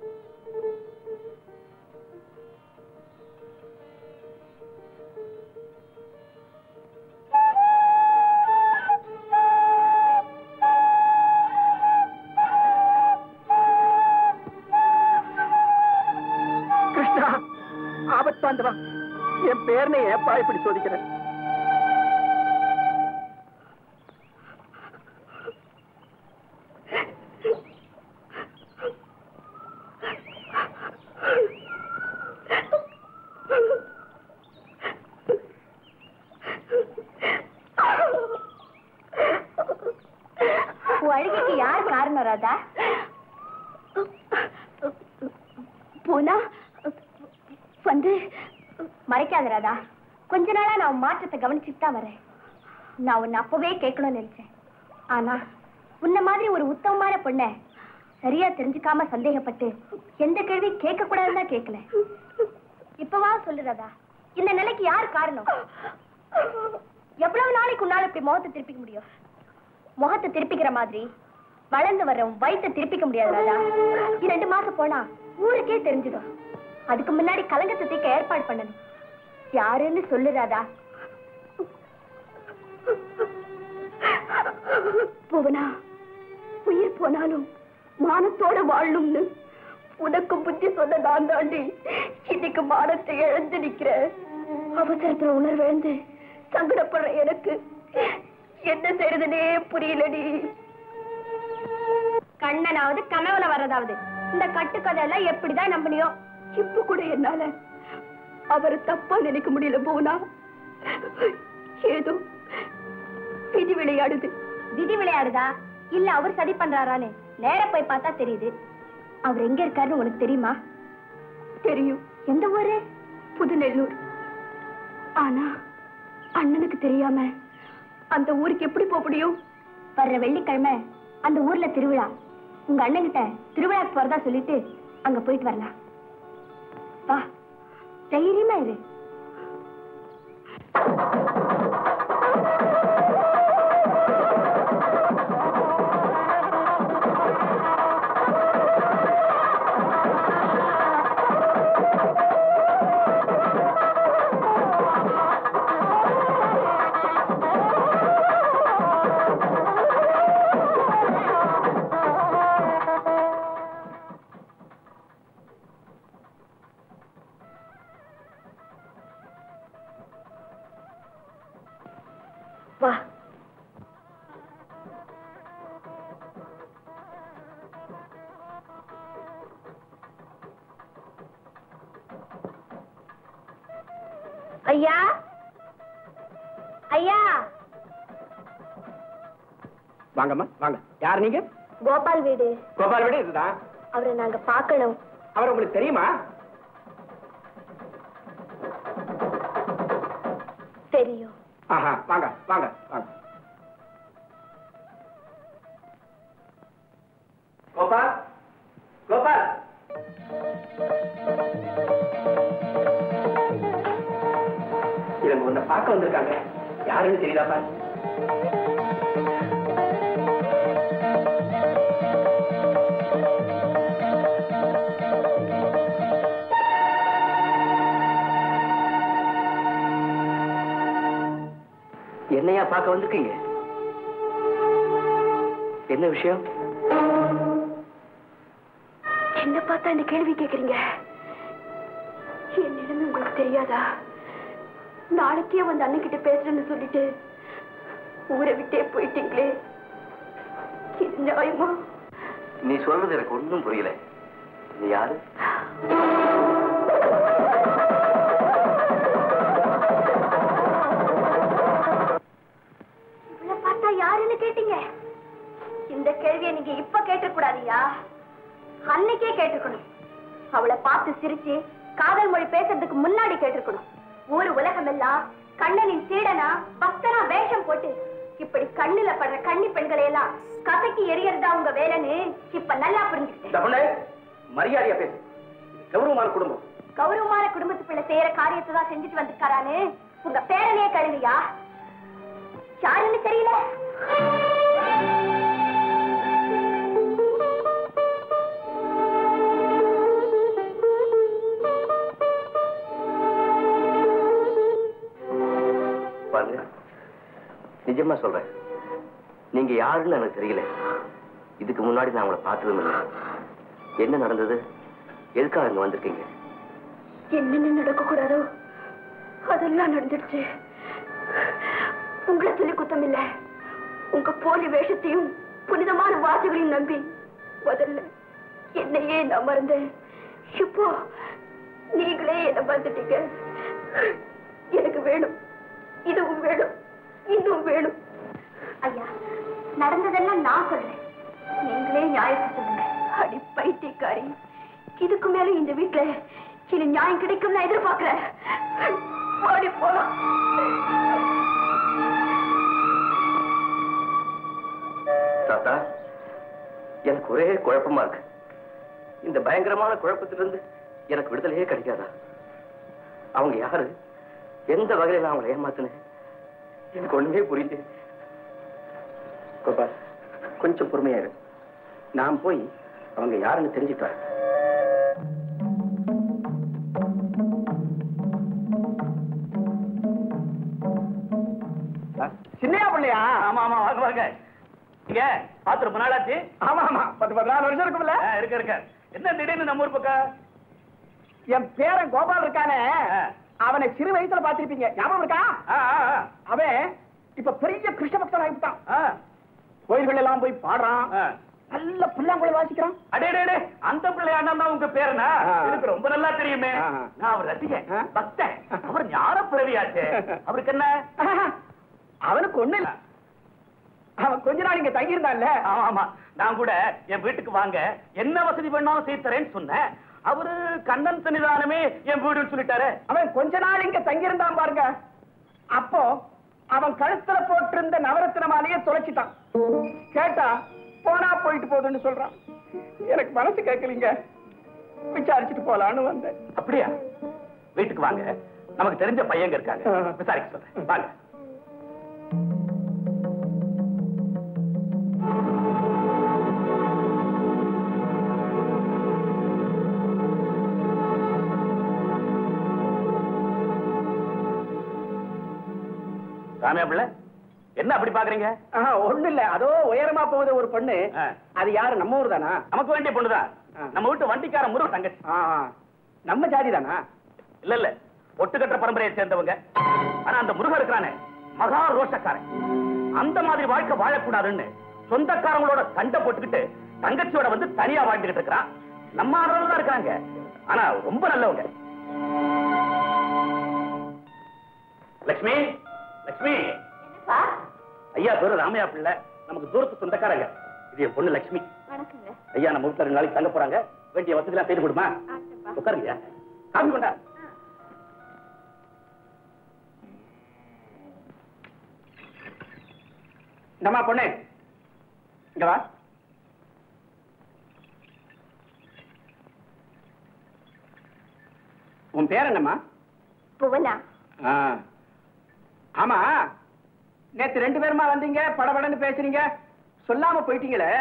கிருஷ்ணா ஆபத்தாண்டவா என் பேர்னை ஏப்பா இப்படி சோதிக்கிறேன் அழுகைக்கு யார் காரணம் ராதா? பூனா வந்து மறைக்காத ராதா. கொஞ்ச நாளா நான் மாற்றத்தை கவனிச்சுட்டு தான் வரேன். நான் உன்னை அப்பவே கேட்கணும்னு நினைச்சேன். ஆனா உன்ன மாதிரி ஒரு உத்தமமான பொண்ண சரியா தெரிஞ்சுக்காம சந்தேகப்பட்டு எந்த கேள்வி கேட்க கூடாதுன்னு தான் கேட்கல. இப்பவா சொல்லு ராதா, இந்த நிலைக்கு யார் காரணம்? இப்படி முகத்தை திருப்பிக்க முடியும்? முகத்தை திருப்பிக்கிற மாதிரி வளர்ந்து வர்ற வயிற்றை திருப்பிக்க முடியாது ராதா. இரண்டு மாசம் போனா ஊருக்கே தெரிஞ்சிடும். அதுக்கு முன்னாடி கலங்கத்தை தீக்க ஏற்பாடு பண்ணணும். யாருன்னு சொல்லு ராதா. புவனா, உயிர் போனாலும் மானத்தோட வாழணும்னு உனக்கு புத்தி சொல்ல நான் தாண்டி இன்னைக்கு மானத்தை இழந்து நிக்கிற. அவசரத்துல உணர்விழந்து சங்கடப்படுற எனக்கு என்ன செய்யறதுனே புரியலடி. கண்ணனாவது கனவுல வர்றதாவது இந்த கட்டுக்கதையெல்லாம் எப்படிதான் நம்பினியோ? இப்ப கூட என்னால அவரை தப்பா நினைக்க முடியல போனா. ஏதோ விதி விளையாடுது. விதி விளையாடுதா இல்ல அவர் சதி பண்றாரான்னு நேர போய் பார்த்தா தெரியுது. அவர் எங்க இருக்காருன்னு உனக்கு தெரியுமா? தெரியும். எந்த ஊரு? புதுநெல்லூர். ஆனா அண்ணனுக்கு தெரியாம அந்த ஊருக்கு எப்படி போக முடியும்? வர்ற வெள்ளிக்கிழமை அந்த ஊர்ல திருவிழா. உங்க அண்ணன் கிட்ட திருவிழாக்கு போறதா சொல்லிட்டு அங்க போயிட்டு வரலாம். வா, தைரியமா இரு. வா. ஐயா, ஐயா. வாங்கம்மா வாங்க. யார் நீங்க? கோபால் வீடு. கோபால் வீடு இதுதான். அவரை நாங்க பார்க்கணும். அவர் உங்களுக்கு தெரியுமா? தெரியும். ஆஹா, வாங்க வாங்க வாங்க. கோபால், கோபால். இவங்க உன்னை பார்க்க வந்திருக்காங்க. யாருன்னு தெரியுதாப்பா? என்னையா பார்க்க வந்திருக்கீங்க? என்ன விஷயம்? என்ன பார்த்தா இந்த கேள்வி கேக்குறீங்க? என் நிலைமை உங்களுக்கு தெரியாதா? நாளைக்கே வந்து அண்ணன் கிட்ட பேசுறேன்னு சொல்லிட்டு ஊரை விட்டே போயிட்டீங்களே, இது நியாயமா? நீ சொல்றது எனக்கு ஒன்றும் புரியல. நீ யாரு? இவளை பார்த்தா யாருன்னு கேட்டீங்க? இந்த கேள்வியை நீங்க இப்ப கேட்டக்கூடாதியா, அன்னைக்கே கேட்டுக்கணும். அவளை பார்த்து சிரிச்சு காதல் மொழி பேசுறதுக்கு முன்னாடி கேட்டிருக்கணும். ஊரு உலகம் எல்லாம் கண்ணனின் சீடனா பக்தனா வேஷம் போட்டு இப்படி கண்ணுல படுற கன்னி பெண்களை எல்லாம் கசக்கி எரியறதா உங்க வேலைன்னு இப்ப நல்லா புரிஞ்சுக்கிட்டேன். மரியாதையா பேசு. கௌரவமான குடும்பம். கௌரவமான குடும்பத்துக்குள்ள செய்யற காரியத்தை தான் செஞ்சுட்டு வந்திருக்காரான்னு உங்க பேரனையே கழுவியா? யாருன்னு தெரியல. நிஜமா சொல்றேன், நீங்க யாருன்னு எனக்கு தெரியல. இதுக்கு முன்னாடி நான் உங்களை பார்த்ததும் இல்லை. என்ன நடந்தது? எதுக்காக அங்க வந்திருக்கீங்க? என்னென்ன நடக்க கூடாதோ அதெல்லாம் நடந்துடுச்சு. உங்களை சொல்லி குத்தம் இல்ல. உங்க போலி வேஷத்தையும் புனிதமான வார்த்தைகளையும் நம்பி முதல்ல என்னையே நான் மறந்தேன். இப்போ நீங்களே என்ன வந்துட்டீங்க. எனக்கு வேணும், இதுவும் வேணும், இன்னும் வேணும். ஐயா, நடந்ததெல்லாம் நான் சொல்றேன், நீங்களே நியாயத்தை சொல்லுங்க. அடி பைத்தியக்காரி, இதுக்கு மேல இந்த வீட்டுல இனி நியாயம் கிடைக்கும் நான் எதிர்பார்க்கிறேன். ஓடி போலாம். தாத்தா, எனக்கு ஒரே குழப்பமா இருக்கு. இந்த பயங்கரமான குழப்பத்திலிருந்து எனக்கு விடுதலையே கிடைக்காதா? அவங்க யாரு? எந்த வகையில நான் அவங்களை ஏமாத்தினேன்? எனக்கு ஒண்ணுமே புரியல. கோபால், கொஞ்சம் பொறுமையா இரு. நான் போய் அவங்க யாருன்னு தெரிஞ்சுட்டு வரேன். சின்னையா பிள்ளையா? ஆமா ஆமா வாங்க வாங்க. இங்க பாத்து ரொம்ப நாளாச்சு. ஆமா ஆமா, பத்து பதினாலு வருஷம் இருக்கும்ல. இருக்க இருக்க. என்ன திடீர்னு நம்ம ஊர் பக்கம்? என் பேரன் கோபால் இருக்கானே, அவனை சிறு வயசுல பாத்திருப்பீங்க, ஞாபகம் இருக்கா? அவன் இப்ப பெரிய கிருஷ்ண பக்தன் ஆகிட்டான். கோயில்கள் எல்லாம் போய் பாடுறான், நல்ல புல்லாங்குழல் வாசிக்கிறான். அடே அந்த பிள்ளையாண்டா தான் உங்க பேருனா? எனக்கு ரொம்ப நல்லா தெரியுமே. நான் அவர் ரசிகன், பக்தன். அவர் ஞான பிறவியாச்சே. அவருக்கு என்ன? அவனுக்கு ஒண்ணு இல்ல, அவன் கொஞ்ச நாள் இங்க தங்கி இருந்தான்ல. ஆமா ஆமா, நான் கூட என் வீட்டுக்கு வாங்க, என்ன வசதி பண்ணாலும் செய்து தரேன்னு சொன்னேன். அவரு கண்ணன் சன்னிதானமே என் வீடுன்னு சொல்லிட்டாரு. அவன் கொஞ்ச நாள் இங்க தங்கி இருந்தான் பாருங்க. அப்போ அவன் கழுத்துல போட்டிருந்த நவரத்தின மாலையை தொலைச்சிட்டான். கேட்டா போனா போயிட்டு போகுதுன்னு சொல்றான். எனக்கு மனசு கேட்கலீங்க, விசாரிச்சுட்டு போலான்னு வந்தேன். அப்படியா? வீட்டுக்கு வாங்க, நமக்கு தெரிஞ்ச பையங்க இருக்காங்க, விசாரிக்க சொல்றேன். வாங்க. ராமையா பிள்ளை, என்ன அப்படி பாக்குறீங்க? ஒண்ணு இல்ல, அதோ உயரமா போகுது ஒரு பொண்ணு. அது யாரு? நம்ம ஊர் தானா? நமக்கு வேண்டிய பொண்ணுதான். நம்ம வீட்டு வண்டிக்கார முருகன் தங்கச்சி. நம்ம ஜாதி தானா? இல்ல இல்ல, ஒட்டுக்கட்ட பரம்பரையை சேர்ந்தவங்க. ஆனா அந்த முருகன் இருக்கிறானே, மகா ரோஷக்காரன். அந்த மாதிரி வாழ்க்கை வாழக்கூடாதுன்னு சொந்தக்காரங்களோட சண்டை போட்டுக்கிட்டு தங்கச்சியோட வந்து தனியா வாழ்ந்துகிட்டு இருக்கிறான். நம்ம ஆதரவு தான் இருக்கிறாங்க, ஆனா ரொம்ப நல்லவங்க. லட்சுமி, லட்சுமி. ஐயா பேரு ராமையா பிள்ளை, நமக்கு தூரத்து சொந்தக்காரங்க. இது என் பொண்ணு லட்சுமி. ஐயா நம்ம வீட்டுல ரெண்டு நாளைக்கு தங்க போறாங்க, வேண்டிய வசதி எல்லாம் செய்து கொடுமா. உட்காருங்க, காப்பி கொண்டா. இந்தமா பொண்ணு, இங்க வா. உன் பேர் என்னம்மா? புவனா. ஆமா, நேத்து ரெண்டு பேருமா வந்தீங்க, படபடன்னு பேசுறீங்க, சொல்லாம போயிட்டீங்களே.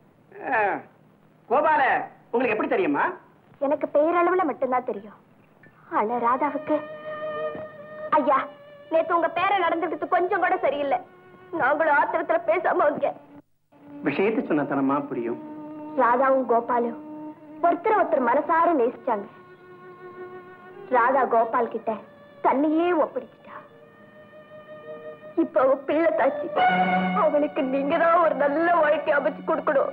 கோபால உங்களுக்கு எப்படி தெரியுமா? எனக்கு பேரளவுல மட்டும்தான் தெரியும். ஆனா ராதாவுக்கு, ஐயா நேத்து உங்க பேரை நடந்துக்கிட்டு கொஞ்சம் கூட சரியில்லை. நாங்களும் ஆத்திரத்துல பேசாம வந்தேன். விஷயத்தை சொன்னதனமா புரியும். ராதாவும் கோபாலும் ஒருத்தர் ஒருத்தர் மனசார நேசிச்சாங்க. ராதா கோபால் கிட்ட தன்னையே ஒப்படைச்சிட்டா. இப்ப அவ பிள்ளை தாச்சு, அவனுக்கு நீங்க தான் ஒரு நல்ல வாழ்க்கை அமைச்சு கொடுக்கணும்.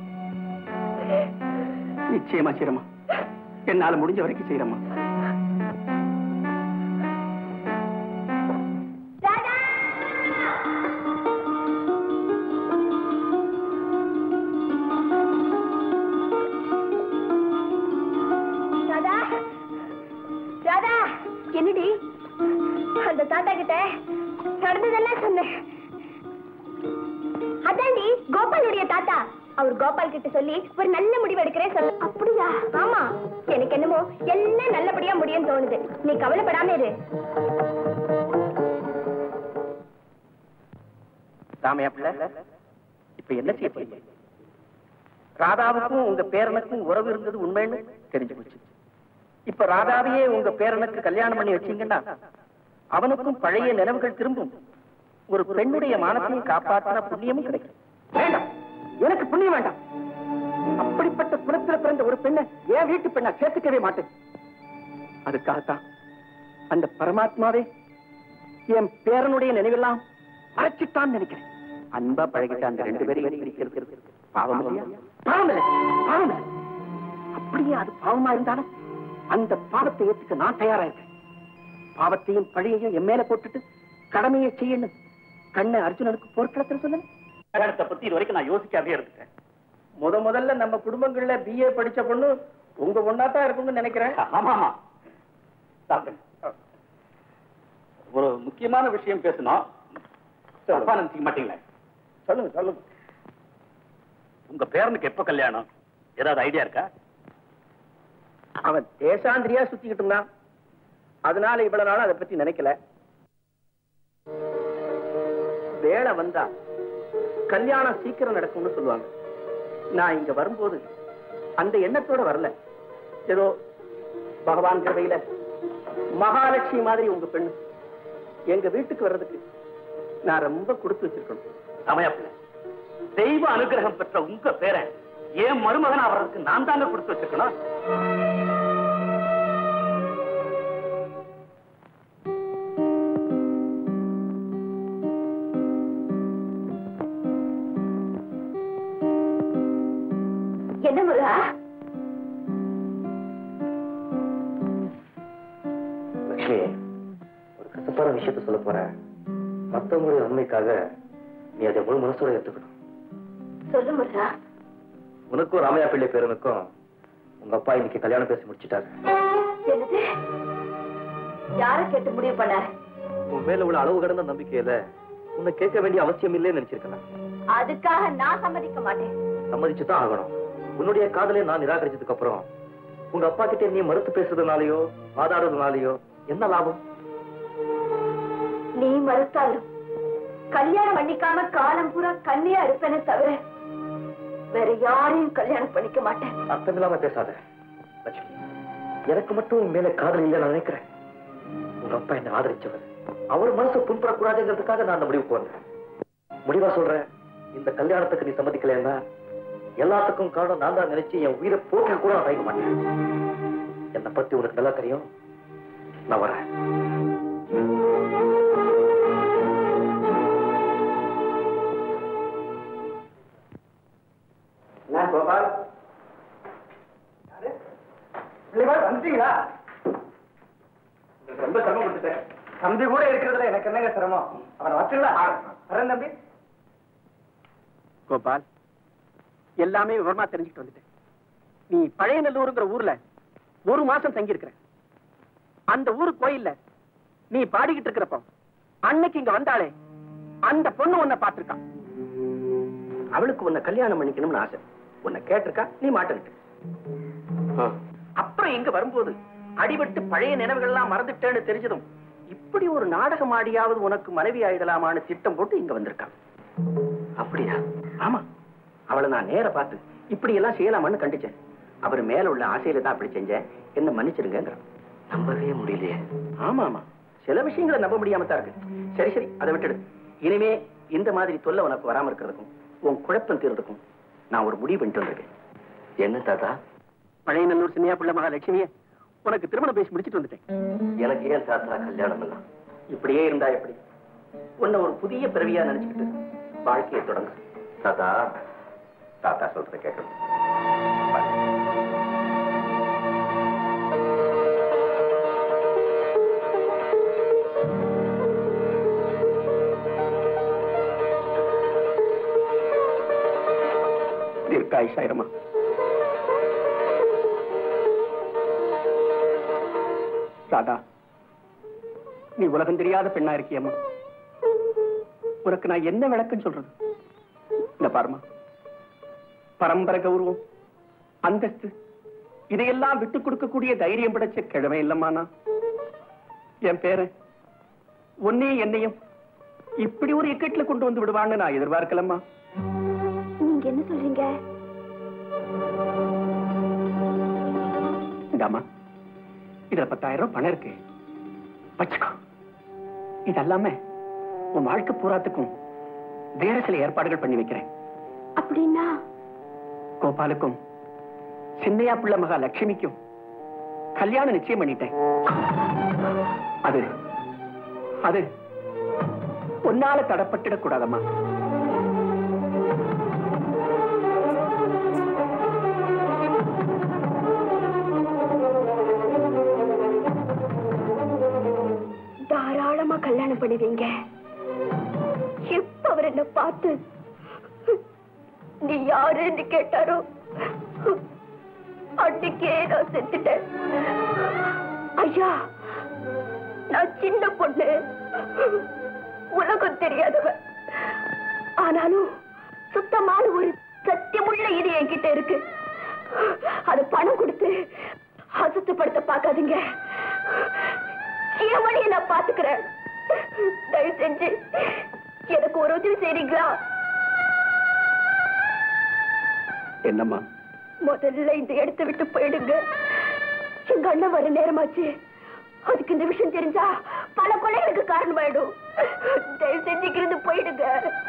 நிச்சயமா செய்யறமா, என்னால முடிஞ்ச வரைக்கும் செய்யறமா. என்னடி அந்த தாத்தா கிட்ட நடந்ததெல்லாம் சொன்னேன். அதாண்டி கோபாலுடைய தாத்தா. அவர் கோபால் கிட்ட சொல்லி ஒரு நல்ல முடிவு எடுக்கிறேன் சொல்ல. அப்படியா? ஆமா, எனக்கு என்னமோ எல்லாம் நல்லபடியா முடியும் தோணுது. நீ கவலைப்படாம இரு. ராமையா பிள்ளை, இப்ப என்ன செய்ய போறீங்க? ராதாவுக்கும் உங்க பேரனுக்கும் உறவு இருந்தது உண்மைன்னு தெரிஞ்சு போச்சு. இப்ப ராதாவையே உங்க பேரனுக்கு கல்யாணம் பண்ணி வச்சீங்கன்னா அவனுக்கும் பழைய நினைவுகள் திரும்பும். ஒரு பெண்ணுடைய மானத்தையும் காப்பாற்றின புண்ணியமும் கிடைக்கும். வேண்டாம், எனக்கு புண்ணியம் வேண்டாம். அப்படிப்பட்ட குலத்தில் பிறந்த ஒரு பெண்ணை என் வீட்டு பெண்ணா சேர்த்துக்கவே மாட்டேன். அதுக்காகத்தான் அந்த பரமாத்மாவே என் பேரனுடைய நினைவெல்லாம் மறைச்சிட்டான் நினைக்கிறேன். அன்பா பழகிட்ட அந்த ரெண்டு பேரையும் பிரிக்கிறது பாவம் இல்லையா? பாவம் இல்லை, பாவம் இல்லை. அப்படியே அது பாவமா இருந்தாலும் அந்த பாவத்தை ஏற்றுக்க நான் தயாரா இருக்கேன். பாவத்தையும் பழியையும் என் மேல போட்டுட்டு கடமையை செய்யணும். கண்ணை அர்ஜுனனுக்கு போர்க்களத்தில் சொல்லுங்க. பத்தி இது வரைக்கும் நான் யோசிக்காதே இருந்துட்டேன். முத முதல்ல நம்ம குடும்பங்கள்ல பிஏ படிச்ச பொண்ணு உங்க பொண்ணாதான் இருக்கும்னு நினைக்கிறேன். ஆமா ஆமா. ஒரு முக்கியமான விஷயம் பேசணும். நினைச்சுக்க மாட்டீங்களா? சொல்லுங்க சொல்லுங்க. உங்க பேரனுக்கு எப்ப கல்யாணம்? ஏதாவது ஐடியா இருக்கா? அவன் தேசாந்திரியா சுத்திக்கிட்டு இருந்தான், அதனால இவ்வளவு நாள் அதை பத்தி நினைக்கல. வேலை வந்தா கல்யாணம் சீக்கிரம் நடக்கும்னு சொல்லுவாங்க. நான் இங்க வரும்போது அந்த எண்ணத்தோட வரல. ஏதோ பகவான் கிருபையில மகாலட்சுமி மாதிரி உங்க பெண்ணு எங்க வீட்டுக்கு வர்றதுக்கு நான் ரொம்ப கொடுத்து வச்சிருக்கணும். சமயப்பில்லை, தெய்வ அனுகிரகம் பெற்ற உங்க பேரை ஏன் மருமகன் அவருக்கு நான் தாங்க கொடுத்து வச்சிருக்கணும். என்ன முருகா? லட்சுமி, ஒரு கசப்பான விஷயத்த சொல்ல போறேன். மத்தவங்களுடைய நன்மைக்காக நீ அதை முழு மனசோட எடுத்துக்கணும். சொல்லு முருகா. உனக்கும் ராமையா பிள்ளை பேரனுக்கும் உங்க அப்பா இன்னைக்கு கல்யாணம் பேசி முடிச்சுட்டாரு. என்னது? யார கேட்டு முடிவு பண்ணாரு? உன் மேல உள்ள அளவு கடந்த நம்பிக்கையில உன்னை கேட்க வேண்டிய அவசியம் இல்லைன்னு நினைச்சிருக்கேன். அதுக்காக நான் சம்மதிக்க மாட்டேன். சம்மதிச்சுதான் ஆகணும். உன்னுடைய காதலை நான் நிராகரிச்சதுக்கு அப்புறம் உங்க அப்பா கிட்ட நீ மறுத்து பேசுறதுனாலயோ வாதாடுறதுனாலயோ என்ன லாபம்? நீ மறுத்தாலும் கல்யாணம் பண்ணிக்காம காலம் பூரா கண்ணியா இருப்பேன்னு தவிர வேற யாரையும் கல்யாணம் பண்ணிக்க மாட்டேன். அர்த்தம் இல்லாம பேசாத லட்சுமி. எனக்கு மட்டும் உன் மேல காதல் இல்லை நான் நினைக்கிறேன். உங்க அப்பா என்ன ஆதரிச்சவர். அவர் மனசு புண்படக்கூடாதுங்கிறதுக்காக நான் அந்த முடிவுக்கு வந்தேன். முடிவா சொல்றேன், இந்த கல்யாணத்துக்கு நீ சம்மதிக்கலன்னா எல்லாத்துக்கும் காரணம் நான் தான் நினைச்சு என் உயிரை போக்க கூட நான் தயங்க மாட்டேன். என்னை பத்தி உனக்கு நல்லா தெரியும். நான் வரேன். கோபால், வந்துட்டீங்களா? ரொம்ப சிரமம் கொடுத்துட்டேன். தம்பி கூட இருக்கிறதுல எனக்கு என்னங்க சிரமம்? அவனை வச்சுங்களா? வரேன் தம்பி. கோபால், எல்லாமே விவரமா தெரிஞ்சுக்கிட்டு வந்துட்டேன். நீ பழைய நல்லூருங்கிற ஊர்ல ஒரு மாசம் தங்கி இருக்கிற. அந்த ஊரு கோயில்ல நீ பாடிக்கிட்டு இருக்கிறப்ப அன்னைக்கு இங்க வந்தாலே அந்த பொண்ணு உன்னை பார்த்திருக்கான். அவளுக்கு உன்னை கல்யாணம் பண்ணிக்கணும்னு ஆசை. உன்னை கேட்டிருக்கா, நீ மாட்டேன்ட்டு. அப்புறம் இங்க வரும்போது அடிபட்டு பழைய நினைவுகள் எல்லாம் மறந்துட்டேன்னு தெரிஞ்சதும் இப்படி ஒரு நாடகம் ஆடியாவது உனக்கு மனைவி ஆயிடலாமான்னு திட்டம் போட்டு இங்க வந்திருக்கான். அப்படியா? ஆமா. அவளை நான் நேர பார்த்து இப்படி எல்லாம் செய்யலாமான்னு கண்டிச்சேன். அவர் மேல உள்ள ஆசையில தான் அப்படி செஞ்சேன், என்ன மன்னிச்சிருங்க. நம்பவே முடியலையே. ஆமா ஆமா, சில விஷயங்களை நம்ப முடியாம தான் இருக்கு. சரி சரி, அதை விட்டுடு. இனிமே இந்த மாதிரி தொல்லை உனக்கு வராம இருக்கிறதுக்கும் உன் குழப்பம் தீர்றதுக்கும் நான் ஒரு முடிவு பண்ணிட்டு வந்திருக்கேன். என்ன தாத்தா? பழைய நல்லூர் சின்னையா பிள்ளை மகாலட்சுமிய உனக்கு திருமணம் பேசி முடிச்சுட்டு வந்துட்டேன். எனக்கு ஏன் தாத்தா கல்யாணம் எல்லாம்? இப்படியே இருந்தா எப்படி? உன்னை ஒரு புதிய பிறவியா நினைச்சுக்கிட்டு வாழ்க்கையை தொடங்க. தாத்தா, தாத்தா சொல்றதை கேட்கணும். தீர்க்காயுஷாயிரமா. ராதா, நீ உலகம் தெரியாத பெண்ணா இருக்கியம்மா. உனக்கு நான் என்ன விளக்கம் சொல்றது? இந்த பாருமா, பரம்பரை கௌரவம், அந்தஸ்து இதையெல்லாம் விட்டுக் கொடுக்கக்கூடிய தைரியம் படைச்ச கிழமை இல்லம்மா நான். என் பேரன் உன்னையும் என்னையும் இப்படி ஒரு இக்கட்ல கொண்டு வந்து விடுவான்னு நான் எதிர்பார்க்கலம்மா. நீங்க என்ன சொல்றீங்க? இந்தாமா, இதுல பத்தாயிரம் ரூபாய் பணம் இருக்கு, வச்சுக்கோ. இதெல்லாம உன் வாழ்க்கை பூராத்துக்கும் வேற சில ஏற்பாடுகள் பண்ணி வைக்கிறேன். அப்படின்னா கோபாலுக்கும் சின்னையா பிள்ளை மகா லட்சுமிக்கும் கல்யாணம் நிச்சயம் பண்ணிட்டேன். அது அது உன்னால தடப்பட்டுடக் கூடாதம்மா. தாராளமா கல்யாணம் பண்ணுவீங்க. எப்ப அவர் என்ன பார்த்து நீ யாருன்னு கேட்டாரோ அன்னைக்கே நான் செத்துட்டேன். ஐயா, நான் சின்ன பொண்ணு, உலகம் தெரியாதவ. ஆனாலும் சுத்தமான ஒரு சத்தியமுள்ள இது என்கிட்ட இருக்கு. அது பணம் கொடுத்து அசுத்தப்படுத்த பார்க்காதீங்க. என் வழியை நான் பாத்துக்கிறேன். தயவு செஞ்சு எனக்கு ஒரு உதவி செய்றீங்களா? என்னம்மா? முதல்ல இந்த இடத்தை விட்டு போயிடுங்க. எங்க அண்ணன் வர நேரமாச்சு. அதுக்கு இந்த விஷயம் தெரிஞ்சா பல கொலைகளுக்கு காரணமாயிடும். தயவு செஞ்சுக்கிறது போயிடுங்க.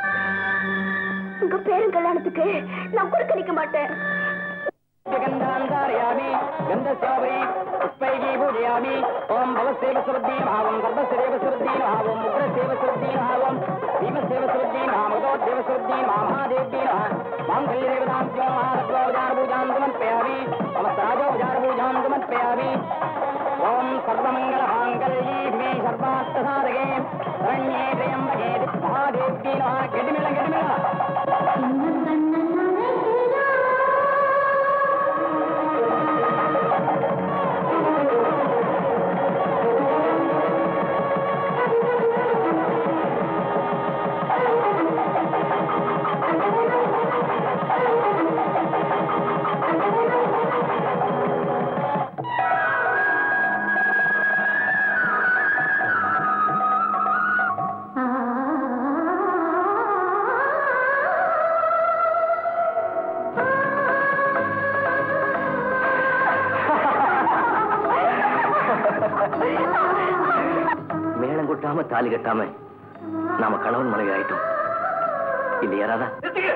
உங்க பேரும் கல்யாணத்துக்கு நான் கொடுக்க நிக்க மாட்டேன். गन्धान्धारयामि गन्धस्यावरी पुष्पैः पूजयामि ओम भवस्यैव सुरद्धीन भावं गर्भस्यैव सुरद्धीन भावं उग्रस्यैव सुरद्धीन भावं भीमस्यैव सुरद्धीन भावगोदेव सुरद्धीन महादेव्येन माङ्गल्यदेवतां महारत्नोपचारपूजां समर्पयामि समस्तराजोपचारपूजां समर्पयामि ओम सर्वमङ्गलमाङ्गल्ये शिवे सर्वार्थसाधके शरण्ये त्र्यम्बके महादेव्येन गतिमिल गतिमिल மேளம் கொட்டாம தாலி கட்டாம நாம கணவன் மனைவி ஆயிட்டோம் இல்லையா ராதா?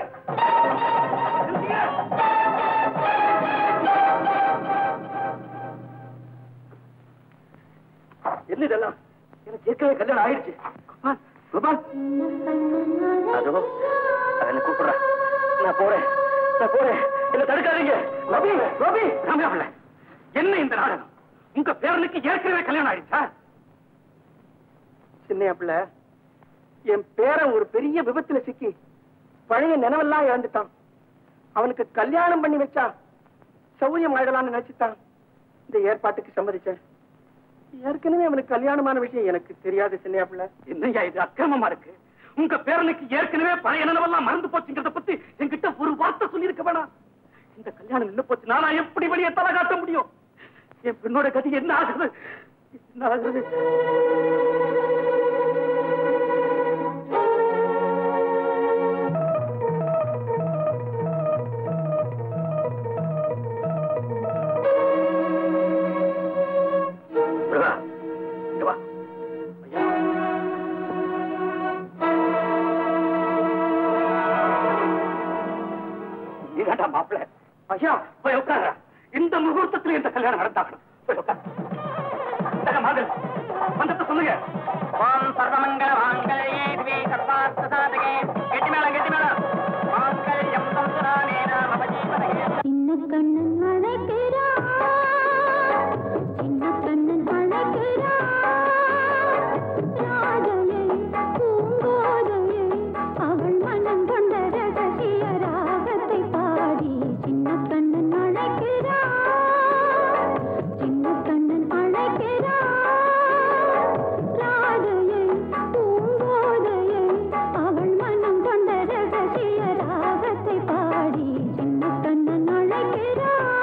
என்ன இதெல்லாம்? எனக்கு ஏற்கனவே கல்யாணம் ஆயிடுச்சு. கோபால், அதோ அவனை கூப்பிடுறா. நான் போறேன், நான் போறேன். என்ன தடுக்காதீங்க. ரவி, ரவி, ராமையா, என்ன இந்த நாடகம்? உங்க பேரனுக்கு ஏற்கனவே கல்யாணம் ஆயிடுச்சா? சின்னையா பிள்ளை, என் பேரன் ஒரு பெரிய விபத்துல சிக்கி பழைய நினைவெல்லாம் இழந்துட்டான். அவனுக்கு கல்யாணம் பண்ணி வச்சா சௌரியம் ஆயிடலாம்னு நினைச்சுட்டான். இந்த ஏற்பாட்டுக்கு சம்மதிச்சேன். ஏற்கனவே அவனுக்கு கல்யாணமான விஷயம் எனக்கு தெரியாது சின்னையா பிள்ளை. என்னையா இது அக்கிரமமா இருக்கு? உங்க பேரனுக்கு ஏற்கனவே பழைய நினைவெல்லாம் மறந்து போச்சுங்கிறத பத்தி என்கிட்ட ஒரு வார்த்தை சொல்லி இருக்க வேணாம். இந்த கல்யாணம் நின்று போச்சு, நானா எப்படி வெளியே தலை காட்ட முடியும்? என் பெண்ணோட கதி என்ன ஆகுது? என்ன ஆகுது? மாப்பிள்ள ஐயா போய் உட்கார. இந்த முகூர்த்தத்தில் இந்த கல்யாணம் நடந்தாகணும். போய் உட்கார. மாதிரி மந்திரத்தை சொல்லுங்க. ஓம் சர்வமங்கல மாங்கல்யே திவே சர்வார்த்த சாதகே. கெட்டி மேளம், கெட்டி மேளம். மாங்கல்யம் சம்சராமேன மம ஜீவனே. சின்ன கண்ணன் அழைக்கிறான், சின்ன கண்ணன் அழைக்கிறான். ராஜையை பூங்கோதையை அவள் மனம் கொண்ட ரகசிய ராகத்தை பாடி சின்ன கண்ணன் அழைக்கிறான், சின்ன கண்ணன் அழைக்கிறான். ராஜையை பூங்கோதையை அவள் மனம் கொண்ட ரகசிய ராகத்தை பாடி சின்ன கண்ணன் அழைக்கிறான்.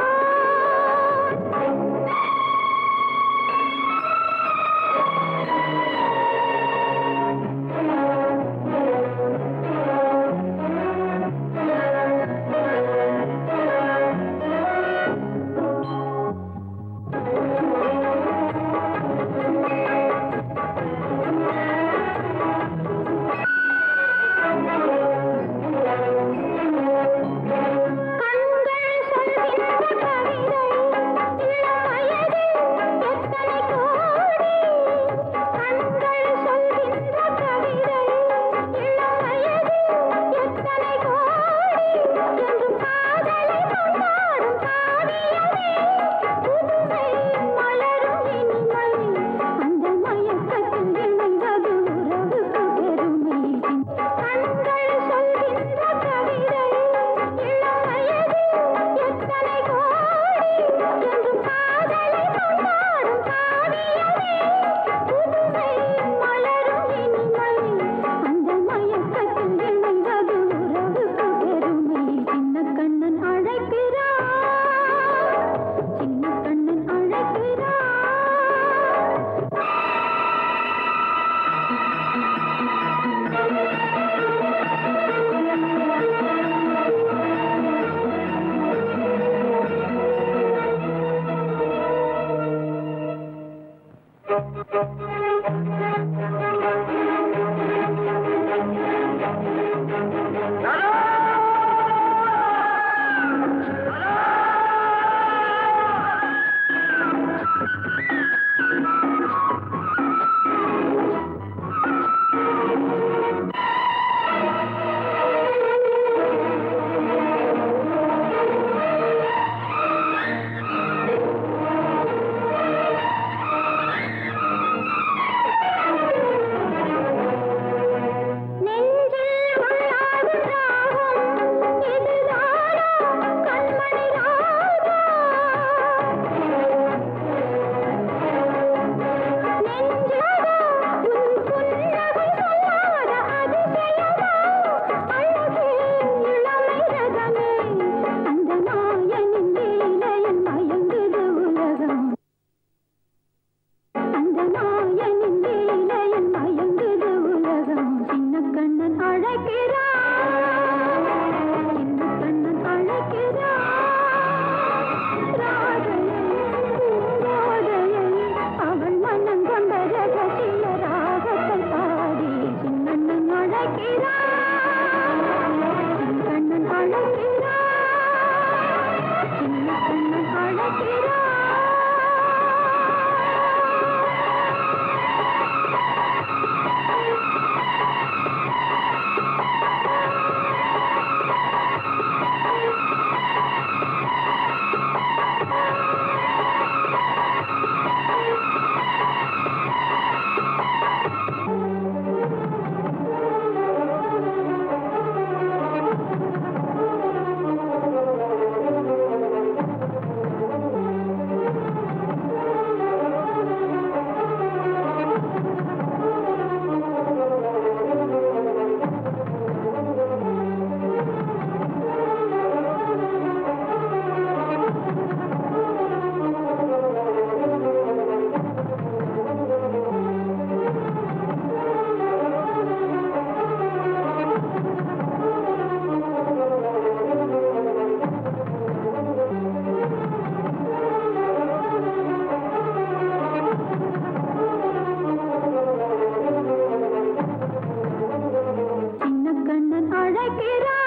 அழைக்கிறார்